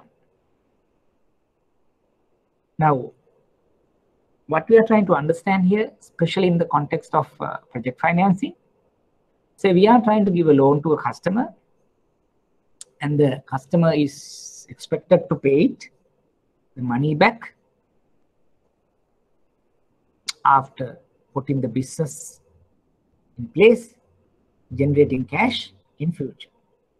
Now, what we are trying to understand here, especially in the context of project financing, say we are trying to give a loan to a customer, and the customer is expected to pay the money back after putting the business in place, generating cash in future.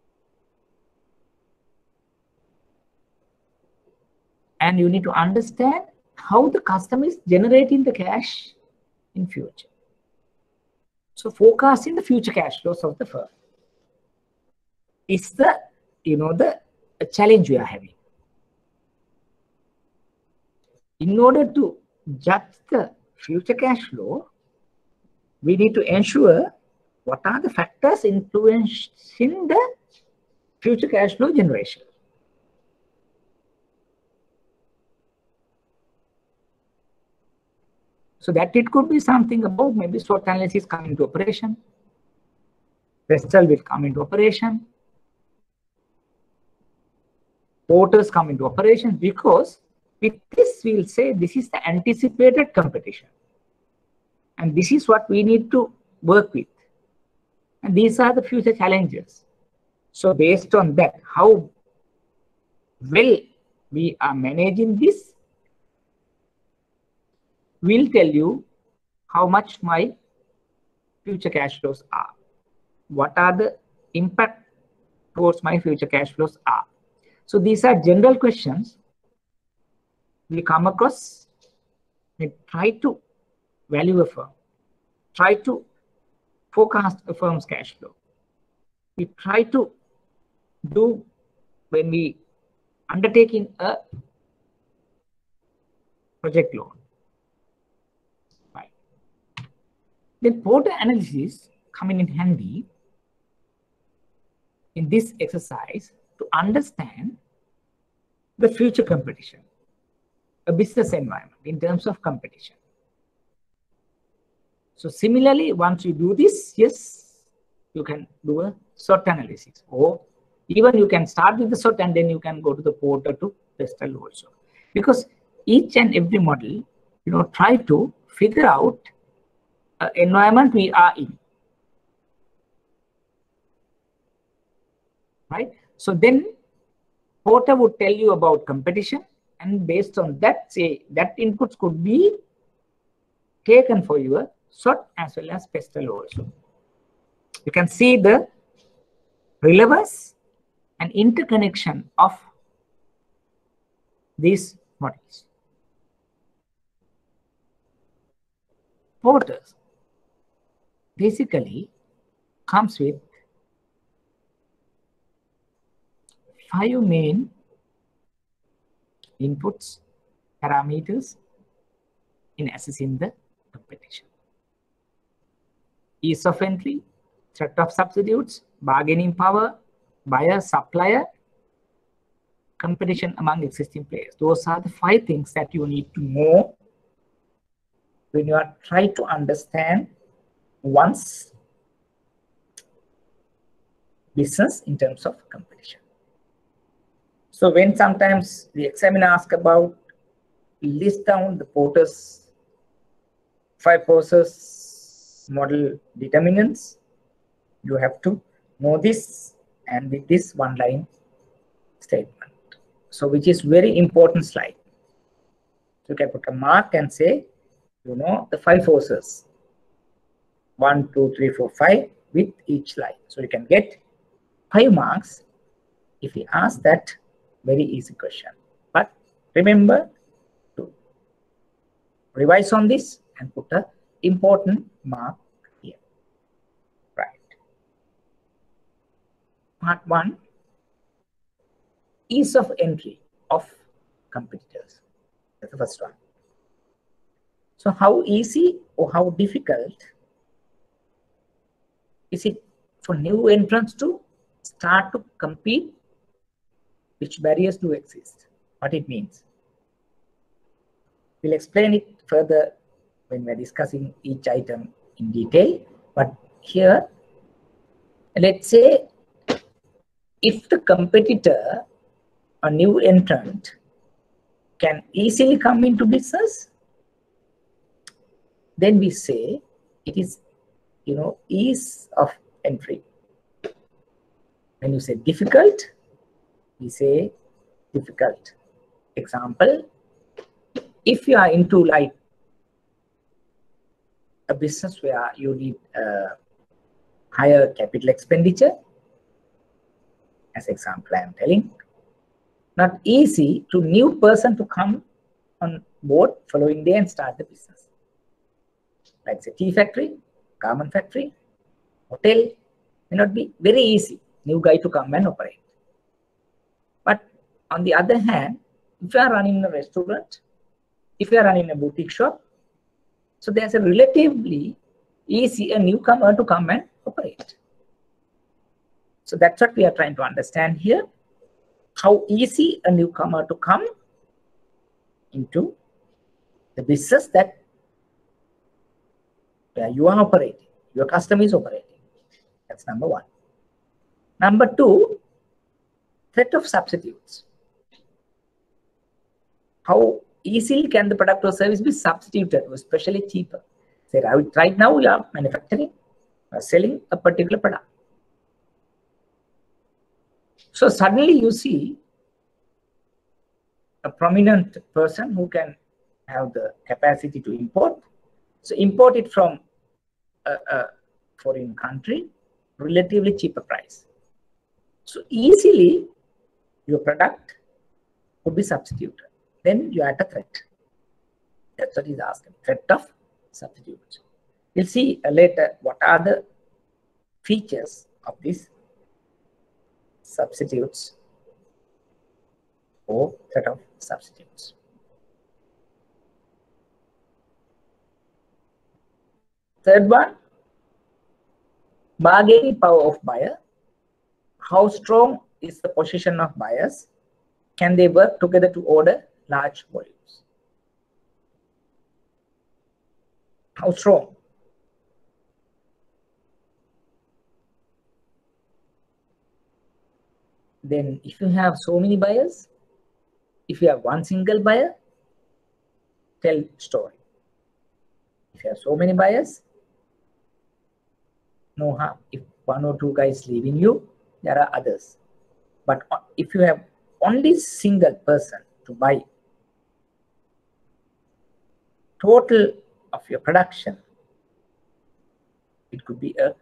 And you need to understand how the customer is generating the cash in future. So forecasting the future cash flows of the firm is the, the challenge we are having. In order to judge the future cash flow, we need to ensure what are the factors influencing the future cash flow generation. So that it could be something about maybe SWOT analysis coming into operation, Vestal will come into operation, Porters come into operation, because with this we'll say this is the anticipated competition. And this is what we need to work with. And these are the future challenges. So based on that, how well we are managing this will tell you how much my future cash flows are. What are the impact towards my future cash flows are. So these are general questions we come across. We try to value a firm, try to forecast a firm's cash flow. We try to do when we undertaking a project loan. Right. Then Porter analysis coming in handy in this exercise to understand the future competition, a business environment in terms of competition. So similarly, once you do this, yes, you can do a SWOT analysis, or even you can start with the SWOT and then you can go to the Porter to Pestle also. Because each and every model, try to figure out an environment we are in. Right? So then Porter would tell you about competition, and based on that, say that inputs could be taken for your SWOT as well as Pestle also. You can see the relevance and interconnection of these models. Porter's basically comes with 5 main inputs, parameters in assessing the competition. Ease of entry, threat of substitutes, bargaining power, buyer, supplier, competition among existing players. Those are the 5 things that you need to know when you are trying to understand one's business in terms of competition. So when sometimes the examiner asks about, list down the Porter's 5 process model determinants, you have to know this and with this one-line statement. So which is very important slide. So you can put a mark and say, the 5 forces, 1, 2, 3, 4, 5 with each line. So you can get 5 marks if we ask that very easy question. But remember to revise on this and put an important mark here. Right. Part 1, ease of entry of competitors. That's the first one. So how easy or how difficult is it for new entrants to start to compete? Which barriers do exist? What it means? We'll explain it further when we're discussing each item in detail. But here, let's say if the competitor, a new entrant, can easily come into business, then we say it is, ease of entry. When you say difficult, we say difficult. Example, if you are into like a business where you need higher capital expenditure, as example I am telling, not easy to new person to come on board following day and start the business. Like say tea factory, garment factory, hotel, may not be very easy new guy to come and operate. But on the other hand, if you are running a restaurant, if you are running a boutique shop, so there's a relatively easy a newcomer to come and operate. So that's what we are trying to understand here. How easy a newcomer to come into the business that where you are operating, your customer is operating. That's number 1. Number 2, threat of substitutes. How easily can the product or service be substituted, especially cheaper? Say right now we are manufacturing or selling a particular product. So suddenly you see a prominent person who can have the capacity to import. So import it from a foreign country, relatively cheaper price. So easily your product could be substituted. Then you are at a threat. That's what he's asking. Threat of substitutes. We'll see later what are the features of these substitutes or threat of substitutes. Third one, bargaining power of buyer. How strong is the position of buyers? Can they work together to order large volumes? How strong? Then if you have so many buyers, if you have one single buyer, tell story. If you have so many buyers, no harm. If one or two guys leaving you, there are others. But if you have only single person to buy total of your production, it could be a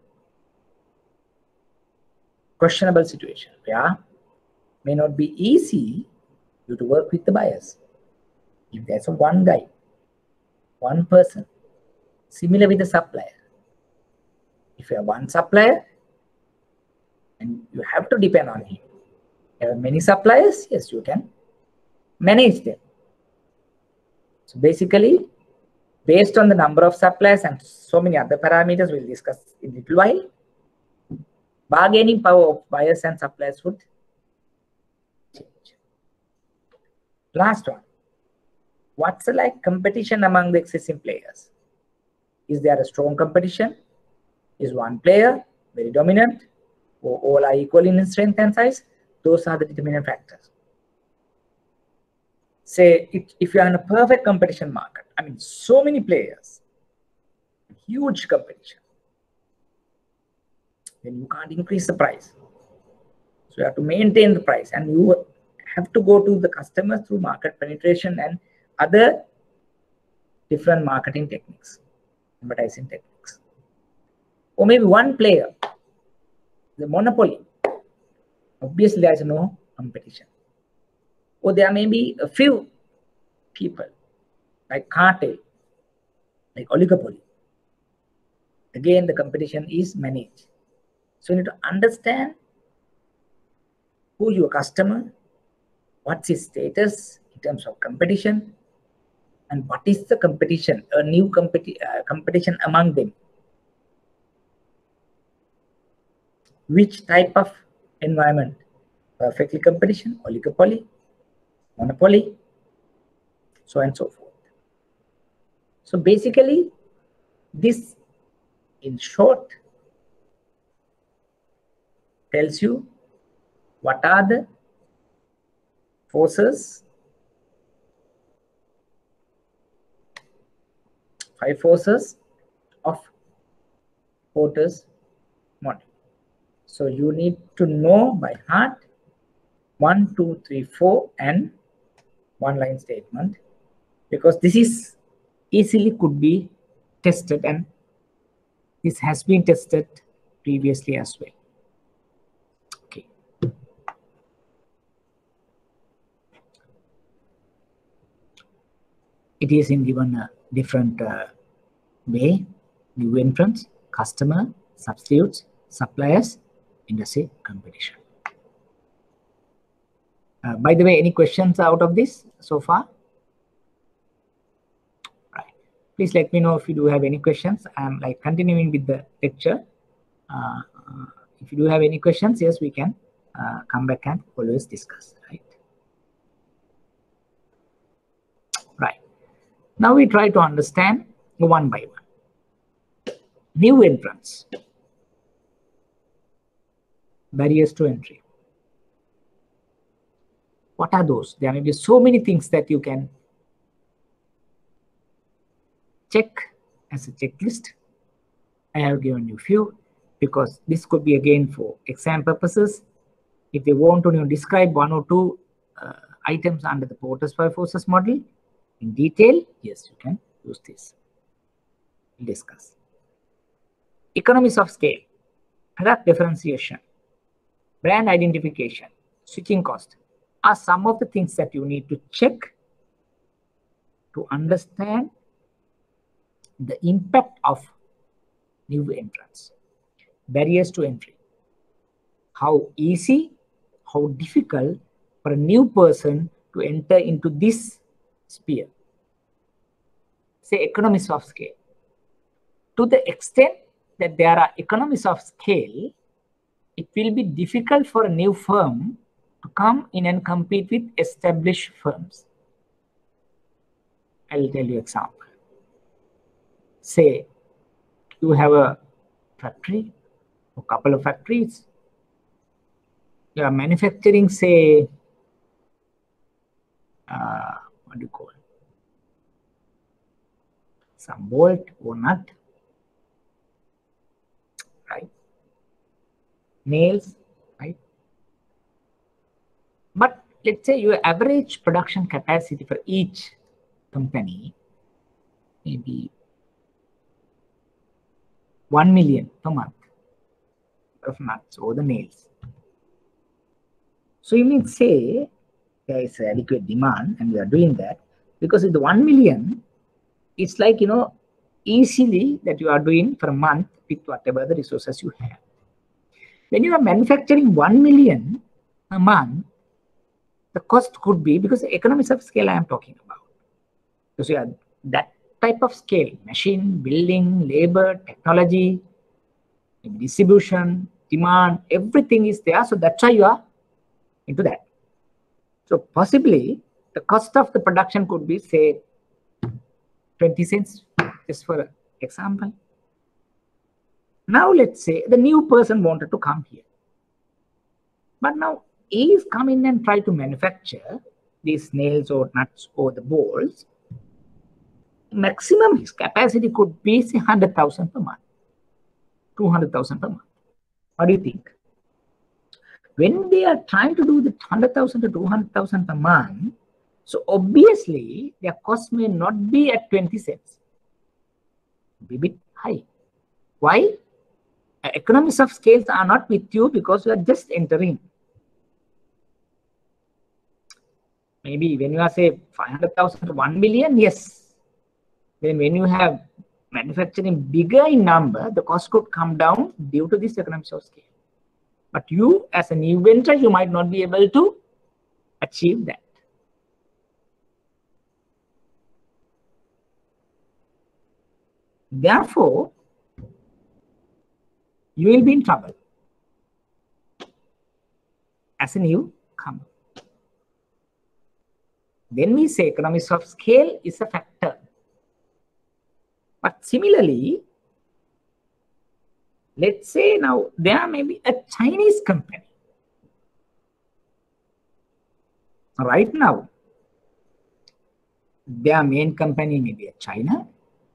questionable situation where may not be easy you to work with the buyers. If there's a one guy, one person, similar with the supplier. If you have one supplier and you have to depend on him, there are many suppliers, yes, you can manage them. So basically, based on the number of suppliers and so many other parameters we'll discuss in a little while, bargaining power of buyers and suppliers would change. Last one. What's like competition among the existing players? Is there a strong competition? Is one player very dominant? Or all are equal in strength and size? Those are the determinant factors. Say, if you are in a perfect competition market, I mean, so many players, huge competition, then you can't increase the price. So you have to maintain the price, and you have to go to the customers through market penetration and other different marketing techniques, advertising techniques. Or maybe one player, the monopoly, obviously there is no competition. Or there may be a few people, like cartel, like oligopoly. Again, the competition is managed. So you need to understand who your customer, what's his status in terms of competition, and what is the competition, a new competition among them. Which type of environment? Perfectly competition, oligopoly, monopoly, so on and so forth. So basically, this in short tells you what are the forces, 5 forces of Porter's model. So you need to know by heart 1, 2, 3, 4 and one line statement, because this is easily could be tested, and this has been tested previously as well. Okay. It is in given a different way: new entrants, customer, substitutes, suppliers, industry, competition. By the way, any questions out of this so far? Right. Please let me know if you do have any questions. I'm like continuing with the lecture. If you do have any questions, yes, we can come back and always discuss. Right. Right. Now we try to understand one by one. New entrants. Barriers to entry. What are those? There may be so many things that you can check as a checklist. I have given you few because this could be again for exam purposes. If they want to describe one or two items under the Porter's 5 forces model in detail, yes, you can use this. We'll discuss. Economies of scale, product differentiation, brand identification, switching cost are some of the things that you need to check to understand the impact of new entrants. Barriers to entry. How easy, how difficult for a new person to enter into this sphere. Say economies of scale. To the extent that there are economies of scale, it will be difficult for a new firm to come in and compete with established firms. I'll tell you example. Say you have a factory, a couple of factories. You are manufacturing, say, what do you call it? Some bolt or nut, right? Nails, right? But let's say your average production capacity for each company maybe 1 million per month of nuts or the nails. So you mean say there is adequate demand and we are doing that because with the 1 million, it's like, you know, easily that you are doing for a month with whatever the resources you have. When you are manufacturing 1 million a month, the cost could be, because the economies of scale I am talking about. Because you have that type of scale, machine, building, labor, technology, distribution, demand, everything is there. So that's why you are into that. So possibly the cost of the production could be, say, 20 cents, just for example. Now let's say the new person wanted to come here. But now he is coming and try to manufacture these nails or nuts or the bolts. Maximum his capacity could be, say, 100,000 per month, 200,000 per month. What do you think? When they are trying to do the 100,000 to 200,000 per month, so obviously their cost may not be at 20 cents, be a bit high. Why? Economies of scales are not with you because you are just entering. Maybe when you are, say, 500,000 to 1 million, yes. Then when you have manufacturing bigger in number, the cost could come down due to this economies of scale. But you, as a new venture, you might not be able to achieve that. Therefore, you will be in trouble as a newcomer. Then we say economies of scale is a factor. But similarly, let's say now there may be a Chinese company. Right now, their main company may be China.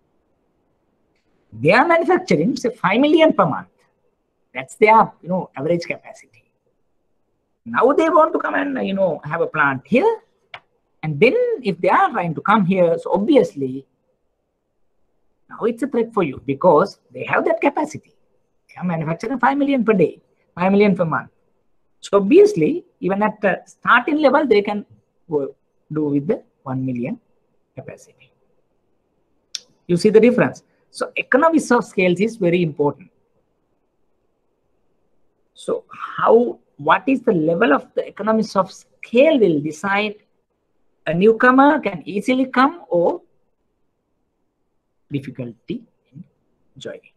They are manufacturing, say, 5 million per month. That's their, average capacity. Now they want to come and, have a plant here. And then if they are trying to come here, so obviously, now it's a threat for you because they have that capacity. They are manufacturing 5 million per day, 5 million per month. So obviously, even at the starting level, they can do with the 1 million capacity. You see the difference? So economies of scales is very important. So what is the level of the economies of scale will decide a newcomer can easily come or difficulty in joining.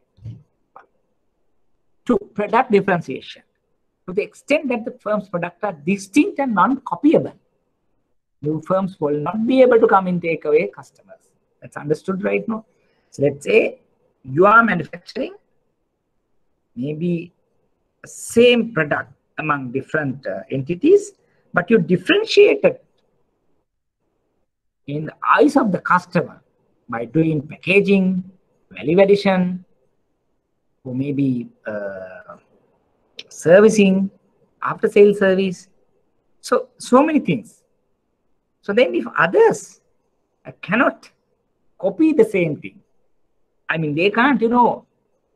2, product differentiation. To the extent that the firm's products are distinct and non-copyable, new firms will not be able to come and take away customers. That's understood right now. So let's say you are manufacturing maybe the same product among different entities, but you differentiate it in the eyes of the customer by doing packaging, value addition, or maybe servicing, after sales service. So many things. So then if others cannot copy the same thing, I mean, they can't, do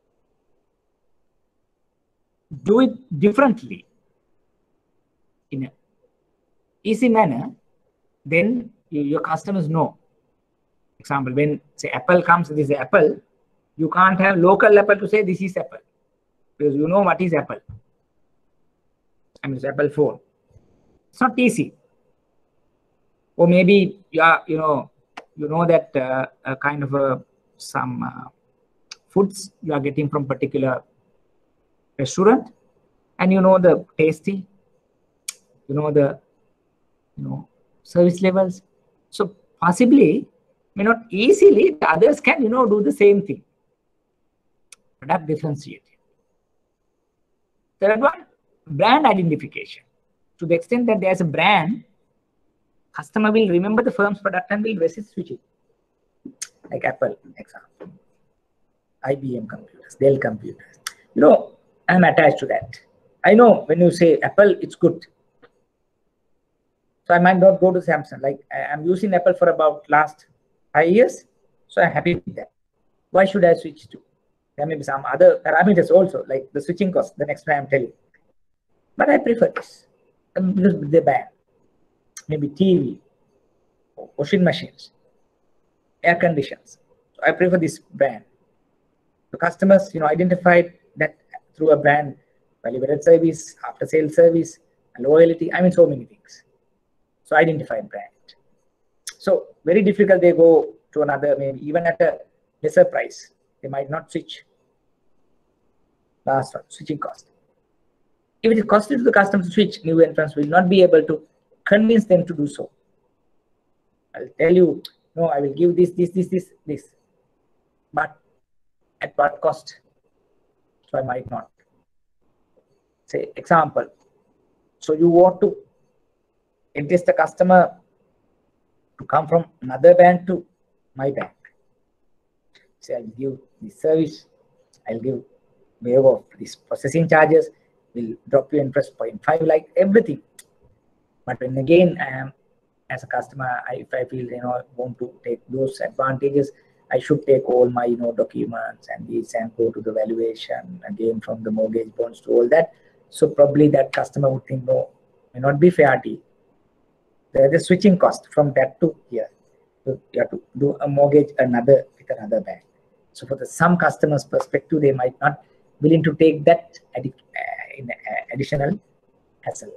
it differently in an easy manner, then your customers know. Example, when, say, Apple comes, this is Apple, you can't have local Apple to say this is Apple, because you know what is Apple. I mean, it's Apple phone. It's not easy. Or maybe you know that kind of some foods you are getting from particular restaurant. and you know the tasty, you know the service levels. So possibly, not easily, the others can do the same thing. Product differentiating. Third one, brand identification. To the extent that there's a brand, customer will remember the firm's product and will resist switching. Like Apple, example, IBM computers, Dell computers. I'm attached to that. I know when you say Apple, it's good. So I might not go to Samsung. Like I'm using Apple for about last 5 years, so I'm happy with that. Why should I switch to? There may be some other parameters also, like the switching cost. The next time I'm telling, but I prefer this because they ban maybe TV, washing machines, air conditions. So I prefer this brand. The customers, identified that through a brand, value-added service, after-sales service, loyalty. I mean, so many things. So identified brand. So very difficult. They go to another, maybe even at a lesser price, they might not switch. Last one, switching cost. If it is costly to the customer to switch, new entrants will not be able to convince them to do so. I'll tell you, no, I will give this. But at what cost? So I might not. Say, example. So you want to entice the customer to come from another bank to my bank. Say, I'll give this service, I'll give waiver of these processing charges, will drop your interest 0.5, like everything. But when again I am as a customer, if I feel want to take those advantages, I should take all my documents and these and go to the valuation again from the mortgage bonds to all that. So probably that customer would think, no, may not be fair. There's a switching cost from that to here. So you have to do a mortgage with another bank. So for some customers' perspective, they might not willing to take that additional hassle.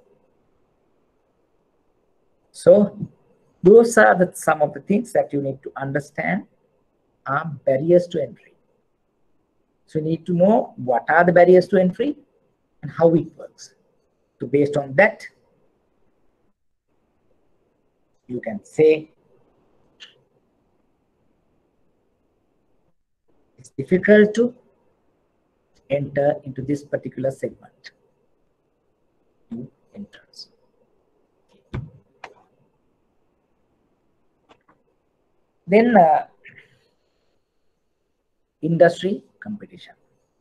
So those are some of the things that you need to understand are barriers to entry. So you need to know what are the barriers to entry and how it works. So based on that, you can say it's difficult to enter into this particular segment. New entrants. Then industry competition.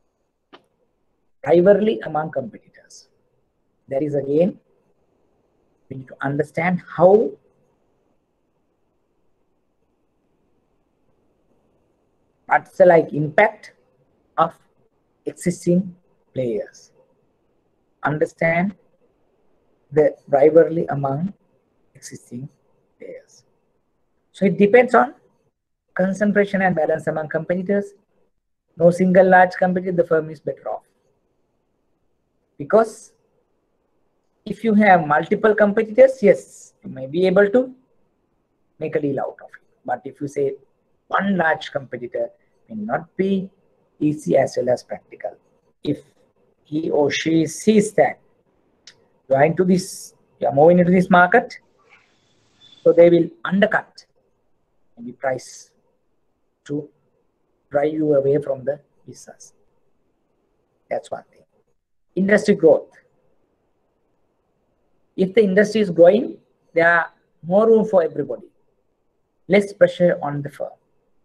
Rivalry among competitors. That is again, we need to understand how what's the impact of existing players. Understand the rivalry among existing players. So it depends on concentration and balance among competitors. No single large competitor, the firm is better off. Because if you have multiple competitors, yes, you may be able to make a deal out of it. But if you say one large competitor, may not be easy as well as practical. If he or she sees that you are moving into this market, so they will undercut maybe price to drive you away from the business. That's one thing. Industry growth. If the industry is growing, there are more room for everybody. Less pressure on the firm.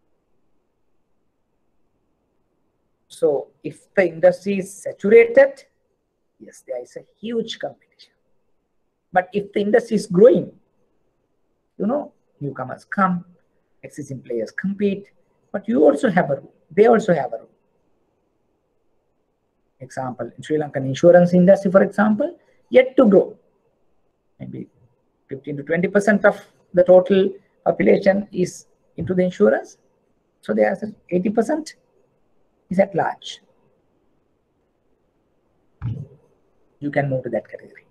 So if the industry is saturated, yes, there is a huge competition. But if the industry is growing, newcomers come, existing players compete, but you also have a room. They also have a room. Example, in Sri Lankan insurance industry, for example, yet to grow. Maybe 15 to 20% of the total population is into the insurance. So there's 80% is at large. You can move to that category.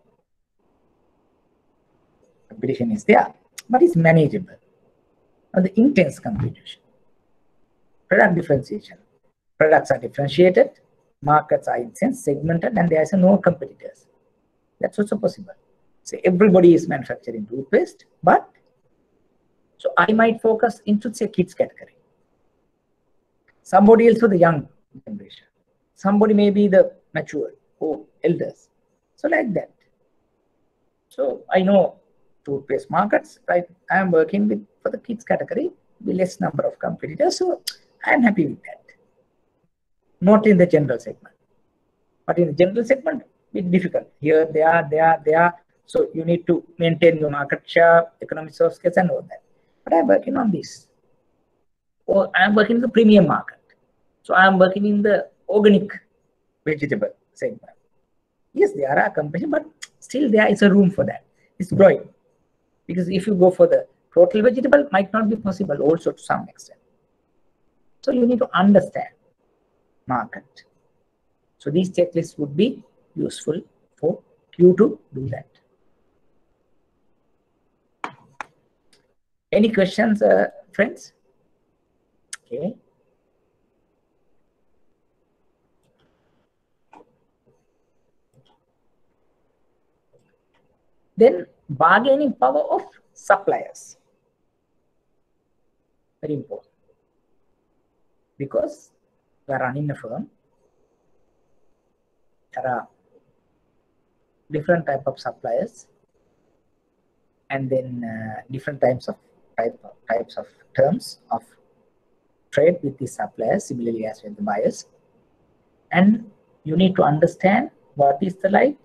Competition is there, but it's manageable. Now the intense competition. Product differentiation. Products are differentiated, markets are in a sense segmented and there is no competitors. That's also possible. So everybody is manufacturing toothpaste, but so I might focus into say kids category. Somebody else for the young generation. Somebody may be the mature or elders. So like that. So I know toothpaste markets, right? I am working with for the kids category, the less number of competitors. So I am happy with that. Not in the general segment. But in the general segment, it's difficult. Here, there. So you need to maintain your market share, economics of scale and all that. But I'm working on this. Or I'm working in the premium market. So I'm working in the organic vegetable segment. Yes, there are competition, but still there is a room for that. It's growing. Because if you go for the total vegetable, might not be possible also to some extent. So you need to understand market. So these checklists would be useful for you to do that. Any questions, friends? Okay. Then bargaining power of suppliers. Very important. Because we are running a firm, there are different type of suppliers and then different types of terms of trade with the suppliers, similarly as with the buyers. And you need to understand what is the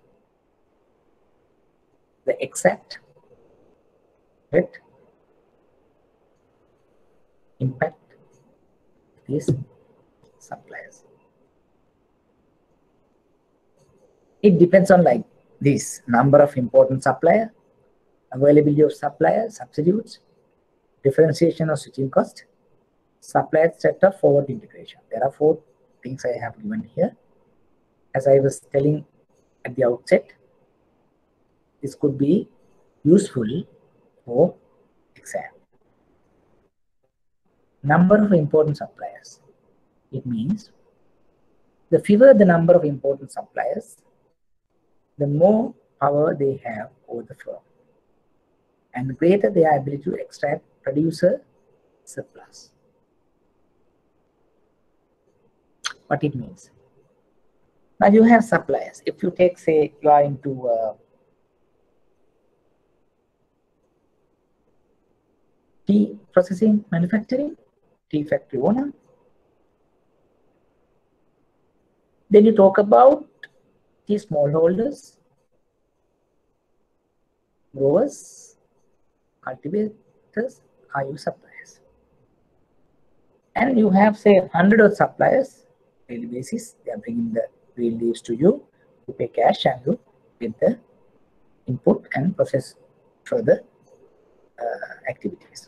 exact rate impact these suppliers. It depends on this number of important supplier, availability of supplier, substitutes, differentiation of switching cost, supplier set of forward integration. There are 4 things I have given here. As I was telling at the outset, this could be useful for exam. Number of important suppliers. It means the fewer the number of important suppliers, the more power they have over the firm, and the greater their ability to extract producer surplus. What it means. Now you have suppliers. If you take, say, you are into tea processing, manufacturing, tea factory owner. Then you talk about tea smallholders, growers, cultivators are your suppliers. And you have, say, 100 of suppliers, daily basis, they are bringing the green leaves to you, you pay cash and you get the input and process further activities.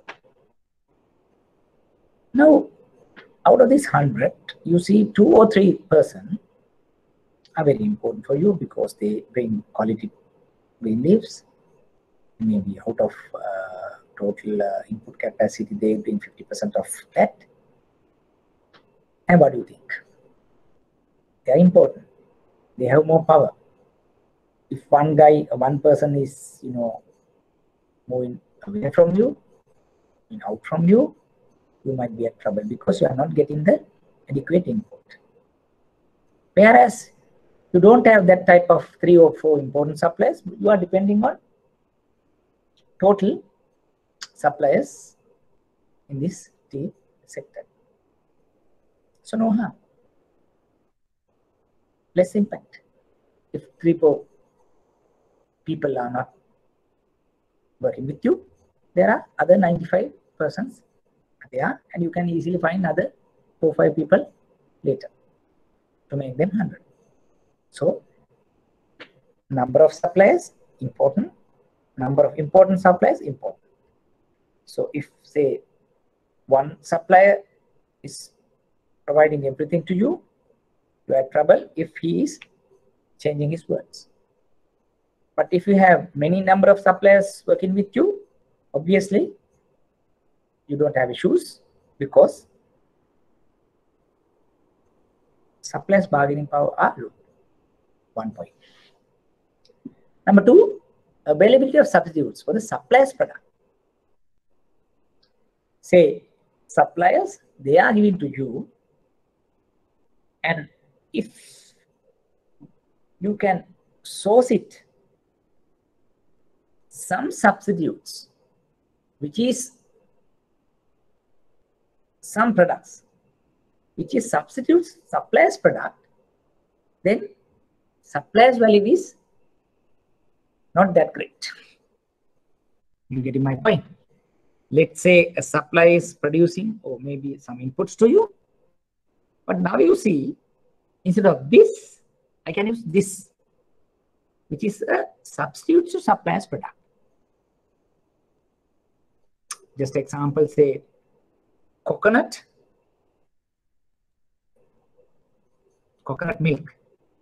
Now, out of this 100, you see 2 or 3 persons are very important for you because they bring quality green leaves. Maybe out of total input capacity, they bring 50% of that. And what do you think? They are important. They have more power. If one person is, moving away from you, out from you, you might be at trouble because you are not getting the adequate input. Whereas you don't have that type of 3 or 4 important suppliers, you are depending on total suppliers in this tea sector. So no harm. Less impact. If 3 or 4 people are not working with you, there are other 95 persons there, and you can easily find other 4 or 5 people later to make them 100. So number of suppliers important, number of important suppliers important. So if, say, one supplier is providing everything to you, you have trouble if he is changing his words. But if you have many number of suppliers working with you, obviously you don't have issues because suppliers' bargaining power are low. 1 point. Number 2, availability of substitutes for the supplier's product. Say, suppliers, they are giving to you, and if you can source it, some substitutes, which is some products, which is substitutes supplier's product, then supplier's value is not that great. You getting my point? Let's say a supplier is producing or maybe some inputs to you, but now you see, instead of this, I can use this, which is a substitute to supplier's product. Just example, say coconut milk,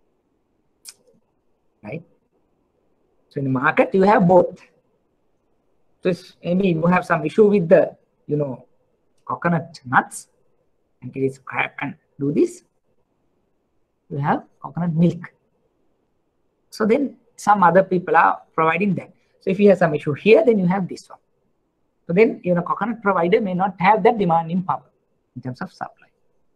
right? So in the market, you have both. So maybe you have some issue with the, coconut nuts, and case and do this, you have coconut milk. So then some other people are providing that. So if you have some issue here, then you have this one. So then, coconut provider may not have that demanding power in terms of supply.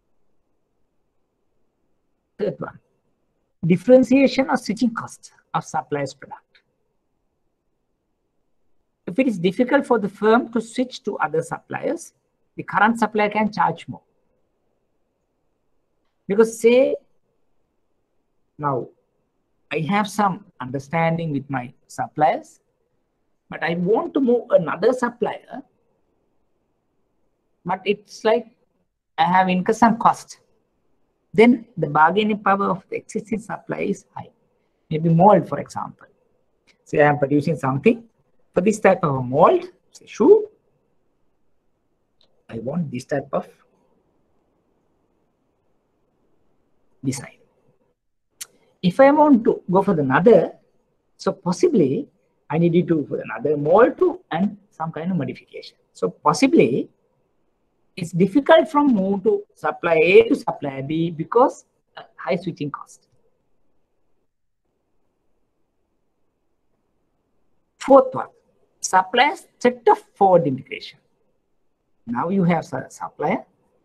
Third one, differentiation or switching costs of supplier's product. If it is difficult for the firm to switch to other suppliers, the current supplier can charge more. Because say, now I have some understanding with my suppliers, but I want to move another supplier, but it's like I have incurred some cost. Then the bargaining power of the existing supplier is high. Maybe mold, for example. Say I am producing something for this type of a mold, say shoe. I want this type of design. If I want to go for another, so possibly I need to do for another mold too and some kind of modification. So possibly it's difficult from move to supplier A to supplier B because high switching cost. Fourth one, suppliers set of forward integration. Now you have a supplier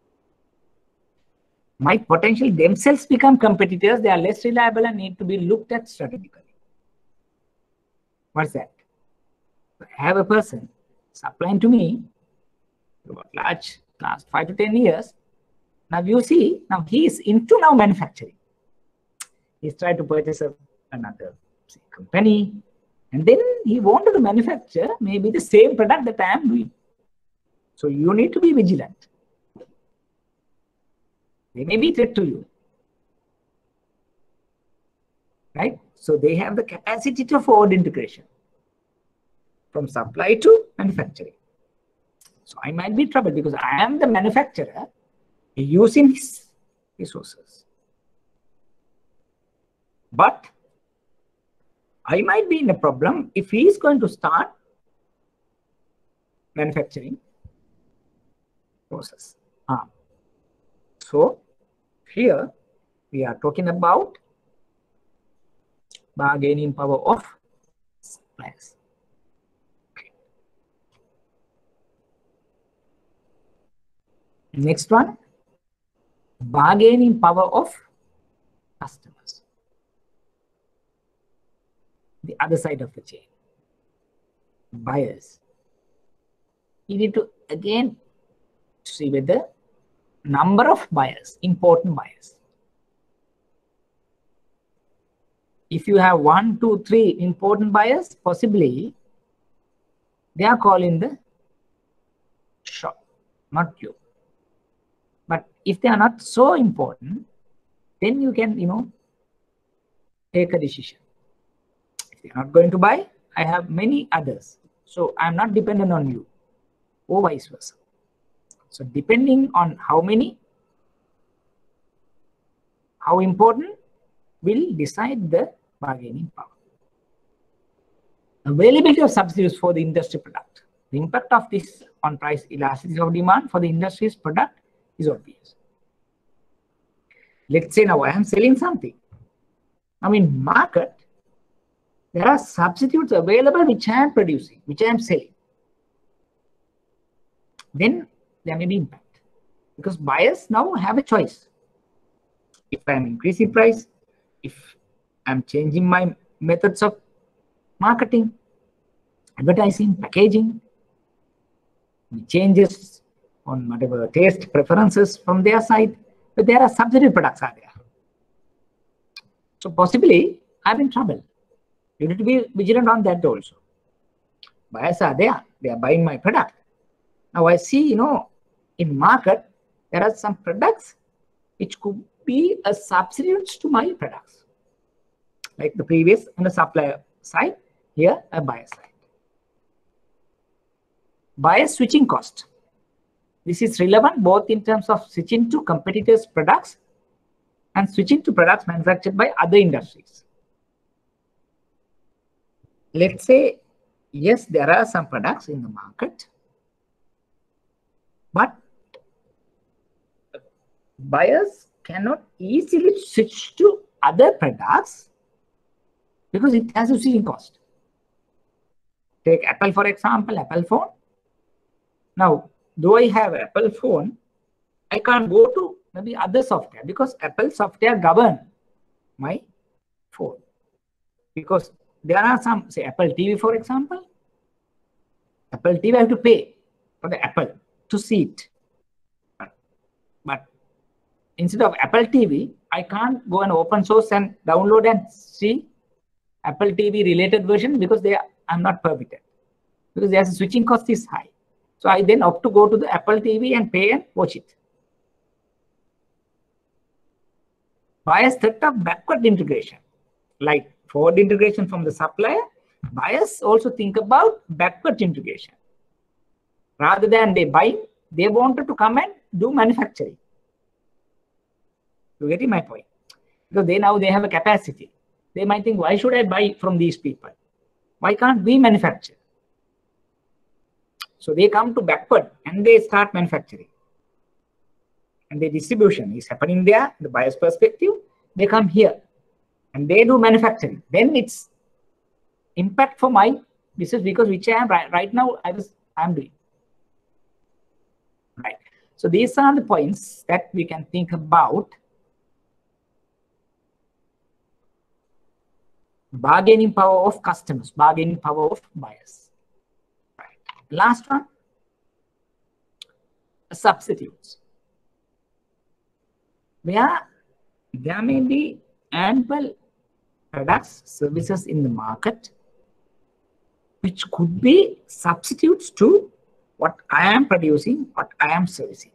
might potentially themselves become competitors. They are less reliable and need to be looked at strategically. What's that? I have a person supplying to me about last 5 to 10 years. Now you see, now he is into now manufacturing. He's trying to purchase another company, and then he wanted to manufacture maybe the same product that I am doing. So you need to be vigilant. They may be a threat to you, right? So they have the capacity to forward integration from supply to manufacturing. So I might be in trouble because I am the manufacturer using his resources. But I might be in a problem if he is going to start manufacturing process. So here we are talking about bargaining power of suppliers. Okay. Next one, bargaining power of customers. The other side of the chain, buyers. You need to again see whether number of buyers, important buyers. If you have 1, 2, 3 important buyers, possibly they are calling the shop, not you. But if they are not so important, then you can, take a decision. If they are not going to buy, I have many others. So I'm not dependent on you, or vice versa. So depending on how many, how important will decide the bargaining power. Availability of substitutes for the industry product. The impact of this on price elasticity of demand for the industry's product is obvious. Let's say now I am selling something. Now in market, there are substitutes available which I am producing, which I am selling. Then there may be impact because buyers now have a choice. If I am increasing price, if I'm changing my methods of marketing, advertising, packaging, changes on whatever taste preferences from their side, but there are substitute products are there. So possibly I'm in trouble. You need to be vigilant on that also. Buyers are there, they are buying my product. Now I see, in market, there are some products which could be a substitute to my products. Like the previous on the supplier side, here a buyer side. Buyer switching cost. This is relevant both in terms of switching to competitors' products and switching to products manufactured by other industries. Let's say, yes, there are some products in the market, but buyers cannot easily switch to other products because it has a switching cost. Take Apple, for example, Apple phone. Now, though I have Apple phone, I can't go to maybe other software because Apple software govern my phone. Because there are some, say Apple TV, for example. Apple TV I have to pay for the Apple to see it. But instead of Apple TV, I can't go and open source and download and see Apple TV related version because I'm not permitted. Because there's a switching cost is high. So I then opt to go to the Apple TV and pay and watch it. Buyers threat of backward integration, like forward integration from the supplier. Buyers also think about backward integration. Rather than they buy, they wanted to come and do manufacturing. You getting my point? Because now they have a capacity. They might think, why should I buy from these people? Why can't we manufacture? So they come to backward and they start manufacturing. And the distribution is happening there, the buyer's perspective. They come here and they do manufacturing. Then it's impact for my business because which I am right now I'm doing. Right. So these are the points that we can think about. Bargaining power of customers, bargaining power of buyers. Right. Last one, substitutes. Where there may be ample products, services in the market, which could be substitutes to what I am producing, what I am servicing.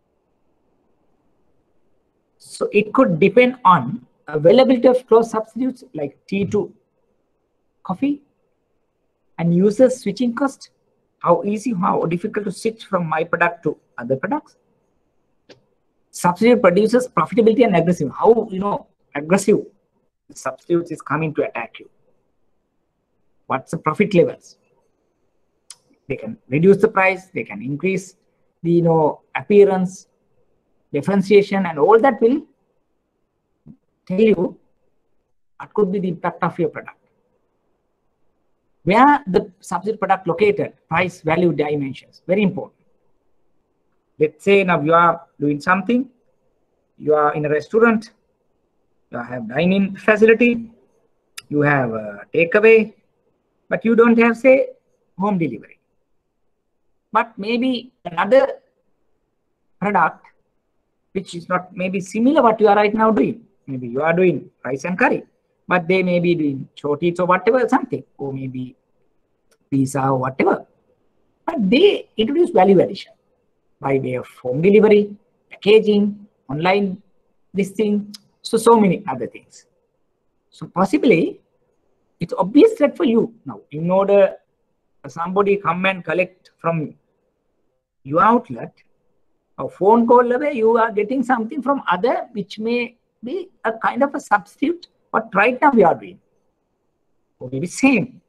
So it could depend on availability of close substitutes like tea to coffee and user switching cost, how easy, how difficult to switch from my product to other products. Substitute produces profitability and aggressive. How aggressive the substitutes is coming to attack you. What's the profit levels? They can reduce the price, they can increase the appearance, differentiation, and all that will tell you what could be the impact of your product. Where the substitute product located, price, value dimensions, very important. Let's say now you are doing something, you are in a restaurant, you have dining facility, you have a takeaway, but you don't have, say, home delivery. But maybe another product which is not maybe similar what you are right now doing. Maybe you are doing rice and curry, but they may be doing short eats or whatever, something, or maybe pizza or whatever. But they introduce value addition by way of home delivery, packaging, online, this thing, so many other things. So possibly, it's obvious threat for you now. In order somebody come and collect from your outlet, a phone call away, you are getting something from other, which may be a kind of a substitute what right now we are doing. Or maybe same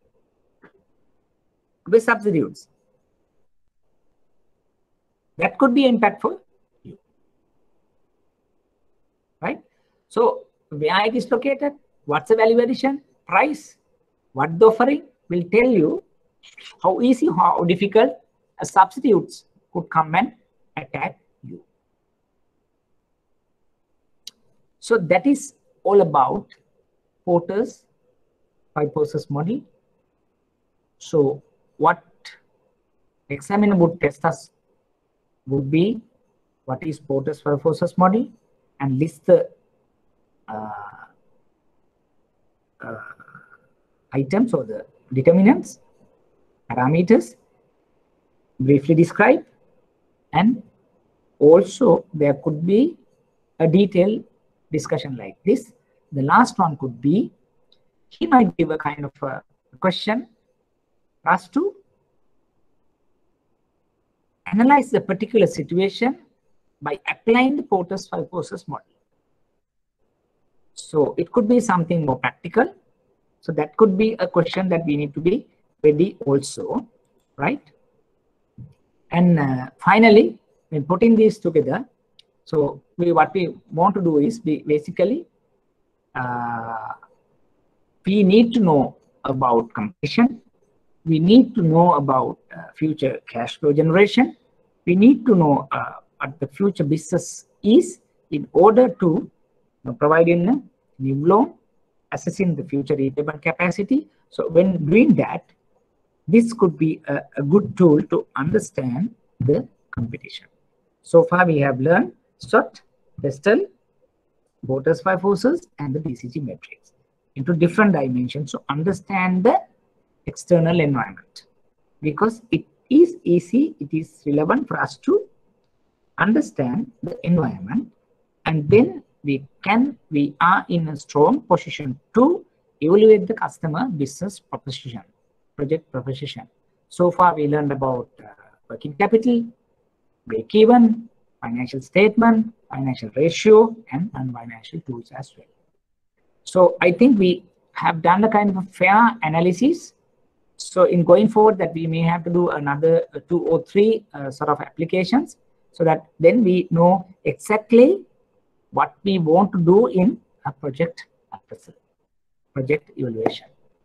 with substitutes. That could be impactful, right? So where it is located, what's the value addition, price, what the offering will tell you how easy, how difficult a substitutes could come and attack you. So that is all about Porter's 5 process model. So what examiner would test us would be what is Porter's 5 process model and list the items or the determinants, parameters, briefly describe, and also there could be a detailed discussion like this. The last one could be, he might give a kind of a question for us to analyze the particular situation by applying the Porter's 5 process model. So it could be something more practical. So that could be a question that we need to be ready also, right? And finally, when putting these together, so what we want to do is basically we need to know about competition. We need to know about future cash flow generation. We need to know what the future business is in order to provide in a new loan, assessing the future repayment capacity. So when doing that, this could be a good tool to understand the competition. So far we have learned SWOT, Pestel, Porter's 5 forces, and the BCG matrix into different dimensions to understand the external environment, because it is easy, it is relevant for us to understand the environment, and then we are in a strong position to evaluate the customer business proposition, project proposition. So far we learned about working capital, break even, financial statement, financial ratio, and non-financial tools as well. So I think we have done a kind of a fair analysis. So in going forward, that we may have to do another 2 or 3 sort of applications, so that then we know exactly what we want to do in a project evaluation.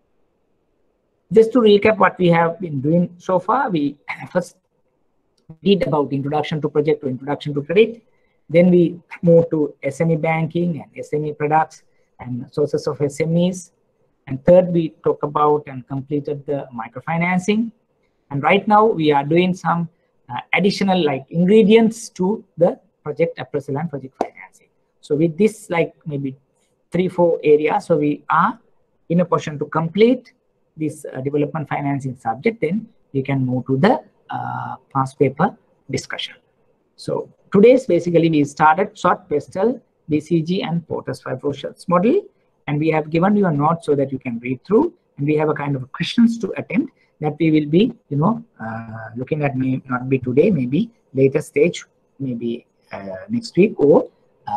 Just to recap what we have been doing so far, we first did about introduction to project or introduction to credit. Then we moved to SME banking and SME products and sources of SMEs. And third, we talked about and completed the microfinancing. And right now we are doing some additional like ingredients to the project appraisal and project financing. So with this, like maybe 3-4 areas, so we are in a position to complete this development financing subject. Then we can move to the past paper discussion. So today's basically we started SWOT, Pestel, BCG, and Porter's 5 process model, and we have given you a note so that you can read through, and we have a kind of questions to attempt that we will be looking at, may not be today, maybe later stage, maybe next week, or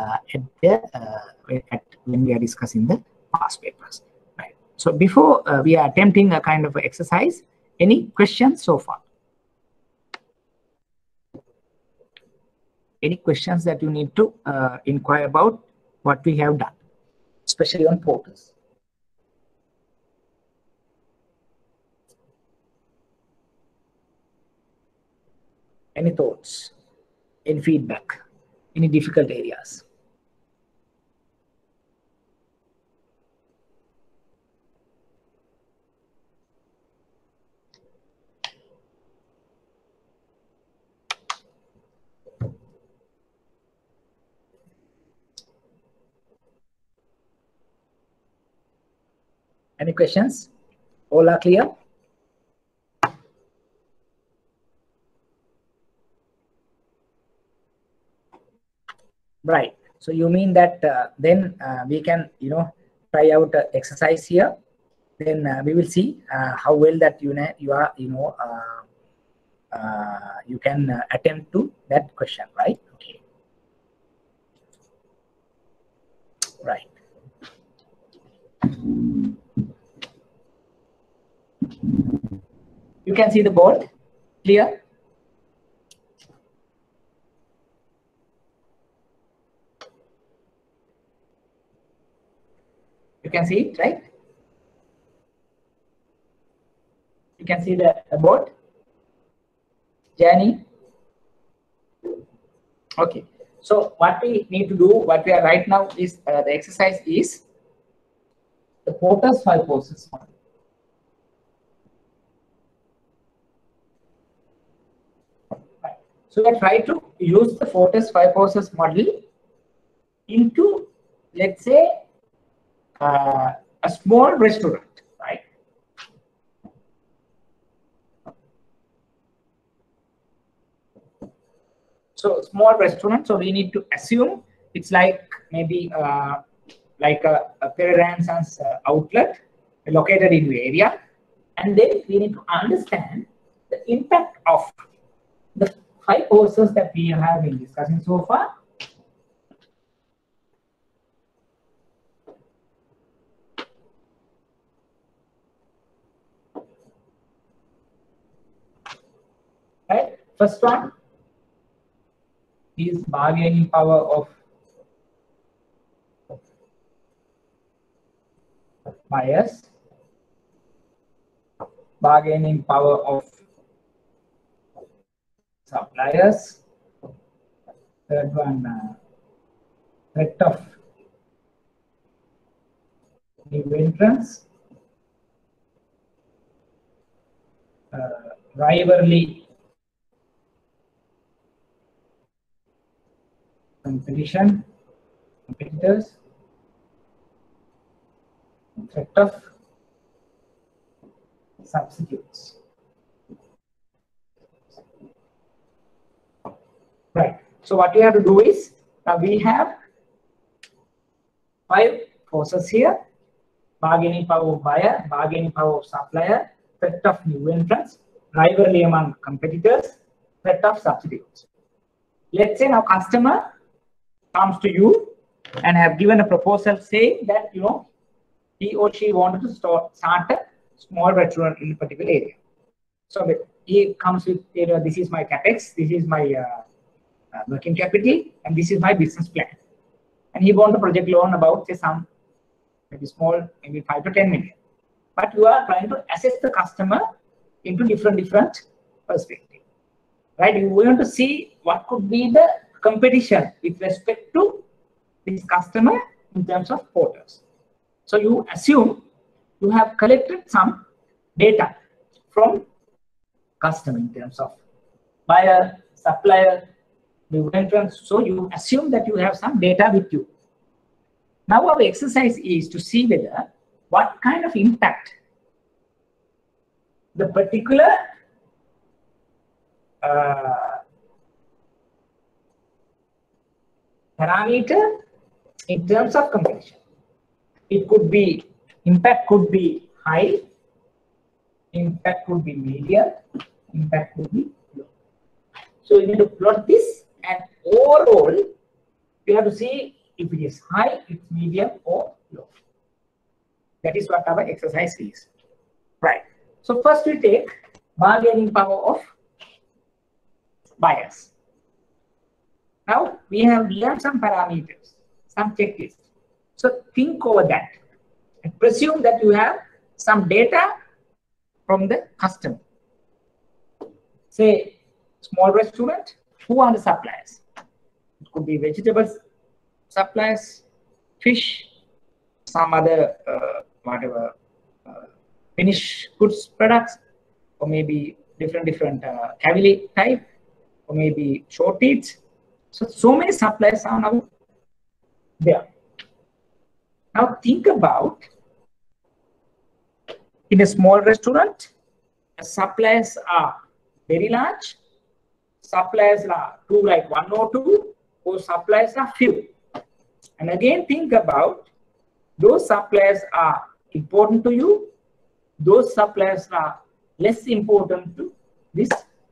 when we are discussing the past papers, right? So before we are attempting a kind of exercise, any questions so far? Any questions that you need to inquire about what we have done, especially on Porters? Any thoughts, any feedback, any difficult areas? Any questions? All are clear? Right. So you mean that then we can, try out exercise here. Then we will see how well that you can attempt to that question, right? Okay. Right. You can see the board clear? You can see it, right? You can see the board journey. Okay. So what we need to do, what we are right now is the exercise is the Porter's five forces model. Right. So we try to use the Porter's five forces model into, let's say, a small restaurant, right? So small restaurant. So we need to assume it's like maybe like a Pereira & Sons outlet located in the area, and then we need to understand the impact of the five forces that we have been discussing so far. Right. First one is bargaining power of buyers, bargaining power of suppliers. Third one, threat of new entrants, rivalry competitors, threat of substitutes. Right. So what we have to do is, we have five forces here: bargaining power of buyer, bargaining power of supplier, threat of new entrants, rivalry among competitors, threat of substitutes. Let's say now customer comes to you and have given a proposal saying that, you know, he or she wanted to start a small restaurant in a particular area. So he comes with, you know, this is my capex, this is my working capital, and this is my business plan. And he wants a project loan about, say, some maybe small, maybe 5 to 10 million. But you are trying to assess the customer into different perspectives, right? You want to see what could be the competition with respect to this customer in terms of porters. So you assume you have collected some data from customer in terms of buyer, supplier, new entrants. So you assume that you have some data with you. Now our exercise is to see whether what kind of impact the particular parameter in terms of competition. It could be, impact could be high, impact could be medium, impact could be low. So you need to plot this, and overall you have to see if it is high, it's medium or low. That is what our exercise is. Right. So first we take bargaining power of buyers. Now we have learned some parameters, some checklists. So think over that and presume that you have some data from the customer. Say small restaurant, who are the suppliers? It could be vegetables suppliers, fish, some other whatever finished goods products, or maybe different cavalry type, or maybe short eats. So many suppliers are now there. Now think about, in a small restaurant, suppliers are very large, suppliers are like 1 or 2, or suppliers are few. And again, think about, those suppliers are important to you, those suppliers are less important to this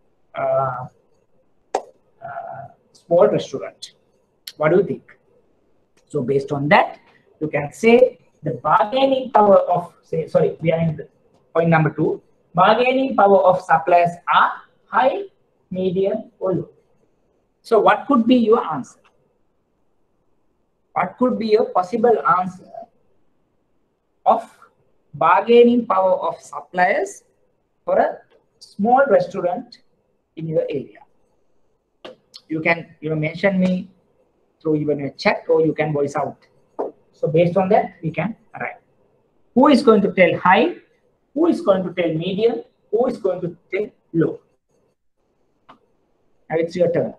small restaurant. What do you think? So based on that, you can say the bargaining power of, say, sorry, we are in the point number 2. Bargaining power of suppliers are high, medium, or low. So what could be your answer? What could be your possible answer of bargaining power of suppliers for a small restaurant in your area. You can mention me through even a chat, or you can voice out. So based on that, we can arrive. Who is going to tell high? Who is going to tell medium? Who is going to tell low? Now it's your turn.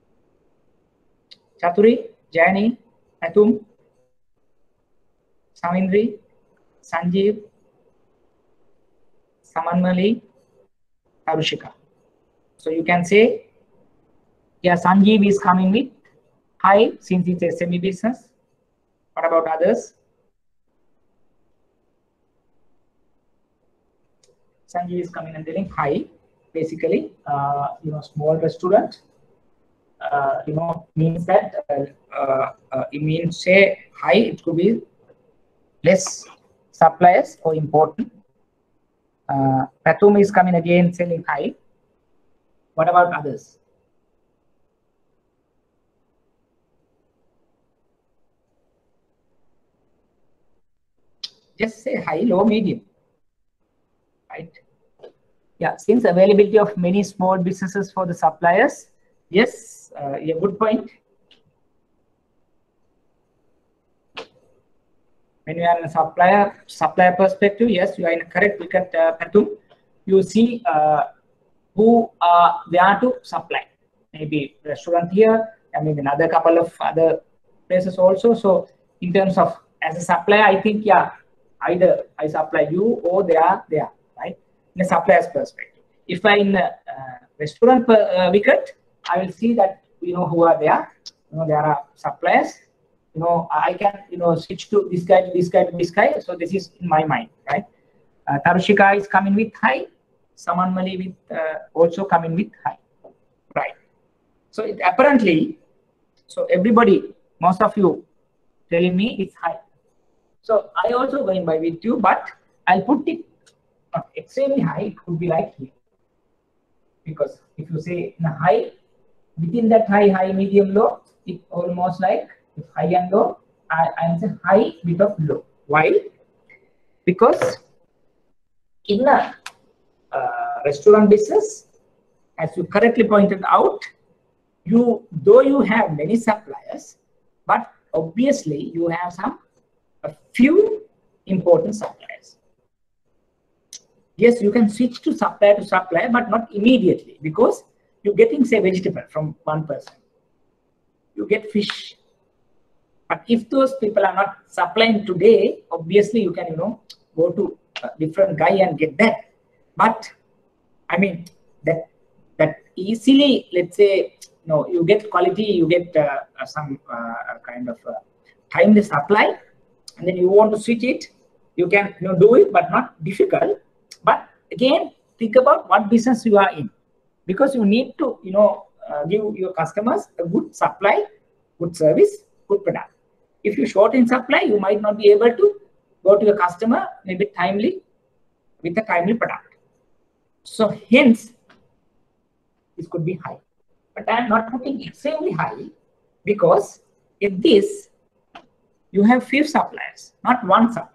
Chaturi, Jani, Atum, Samindri, Sanjeev, Samanmali, Tarushika. So you can say, yeah, Sanjeev is coming with high since it's a SME business. What about others? Sanjeev is coming and telling high. Basically, small restaurant. Means that it means say high. It could be less suppliers or important. Patum is coming again selling high. What about others? Just say high, low, medium. Right? Yeah, since availability of many small businesses for the suppliers. Yes, yeah, good point. When you are in a supplier perspective, yes, you are in a correct. Look at Patum. You see who are there to supply. Maybe restaurant here, and maybe another couple of other places also. So in terms of as a supplier, I think yeah, either I supply you or they are there, right? In a supplier's perspective. If I in a restaurant wicket, I will see that who are there. There are suppliers. I can switch to this guy to this guy to this guy. So this is in my mind, right? Tarushika is coming with high. Samanmali with also coming with high, right? So it apparently, so everybody, most of you telling me it's high. So I also going by with you, but I'll put it not extremely high. It could be like here, because if you say in a high, within that high, medium, low, it almost like if high and low, I say high bit of low. Why? Because in a restaurant business, as you correctly pointed out, though you have many suppliers, but obviously you have a few important suppliers. Yes, you can switch to supplier, but not immediately, because you're getting, say, vegetable from one person. You get fish. But if those people are not supplying today, obviously you can, go to a different guy and get that. But I mean, that easily, let's say, you get quality, you get some kind of timely supply, and then you want to switch it, you can do it, but not difficult. But again, think about what business you are in, because you need to give your customers a good supply, good service, good product. If you short in supply, you might not be able to go to your customer maybe timely with a timely product. So hence, this could be high, but I am not putting extremely high, because in this you have few suppliers, not one supplier.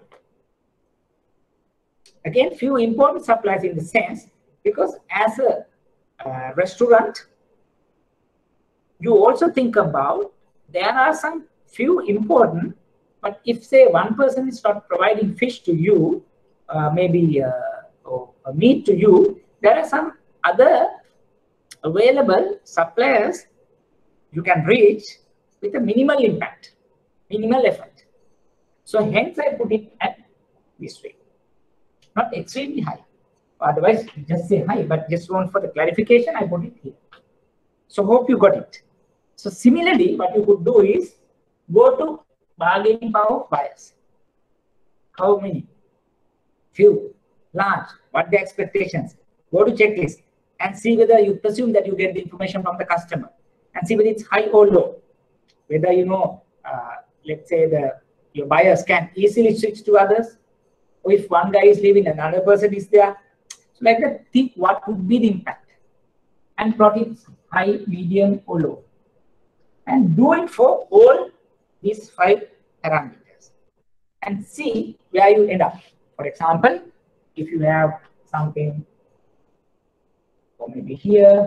Again, few important suppliers in the sense, because as a restaurant, you also think about there are some few important, but if say one person is not providing fish to you, maybe or meat to you, there are some other available suppliers you can reach with a minimal impact, minimal effort. So hence I put it at this way, not extremely high. Otherwise, just say high, but just want for the clarification, I put it here. So hope you got it. So similarly, what you could do is go to bargaining power of buyers. How many? Few, large, what the expectations? Go to checklist and see whether you presume that you get the information from the customer, and see whether it's high or low. Whether let's say your buyers can easily switch to others, or if one guy is leaving, another person is there. So like that, think what would be the impact, and plot it high, medium, or low, and do it for all these 5 parameters. and see where you end up. For example, if you have something, or maybe here,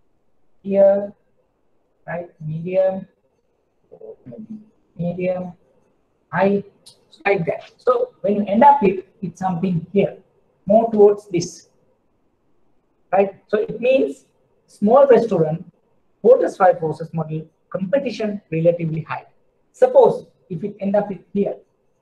right, medium, or maybe medium, high, like that. So when you end up with something here, more towards this, right? So it means small restaurant, Porter's five process model, competition relatively high. Suppose if it end up with here,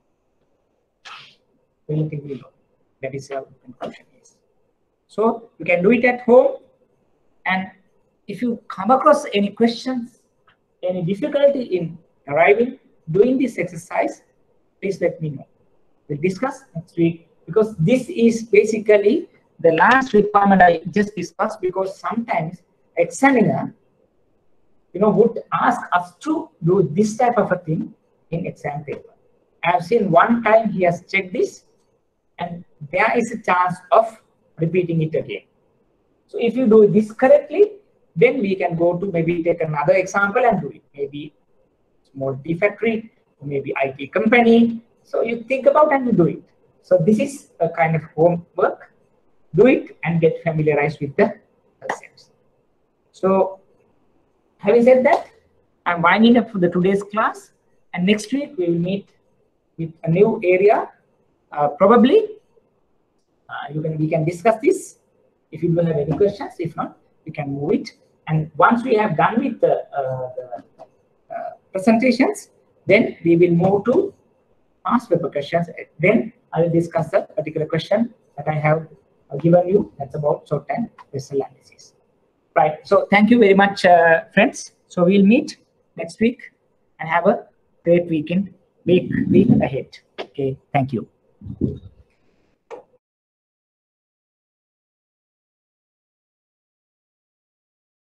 relatively low. That is how function is. So you can do it at home, and if you come across any questions, any difficulty in arriving, doing this exercise, please let me know. We'll discuss next week, because this is basically the last requirement I just discussed, because sometimes examiner, would ask us to do this type of a thing in exam paper. I have seen one time he has checked this, and there is a chance of repeating it again. So if you do this correctly, then we can go to maybe take another example and do it. Maybe small tea factory, or maybe IT company. So you think about and you do it. So this is a kind of homework. Do it and get familiarized with the concepts. So having said that, I'm winding up for the today's class, and next week we will meet with a new area. Probably we can discuss this. If you don't have any questions, if not, we can move it. And once we have done with the presentations, then we will move to past paper questions. Then I will discuss a particular question that I have given you. That's about short-time vessel analysis. Right. So thank you very much, friends. So we'll meet next week and have a great week ahead. Okay. Thank you.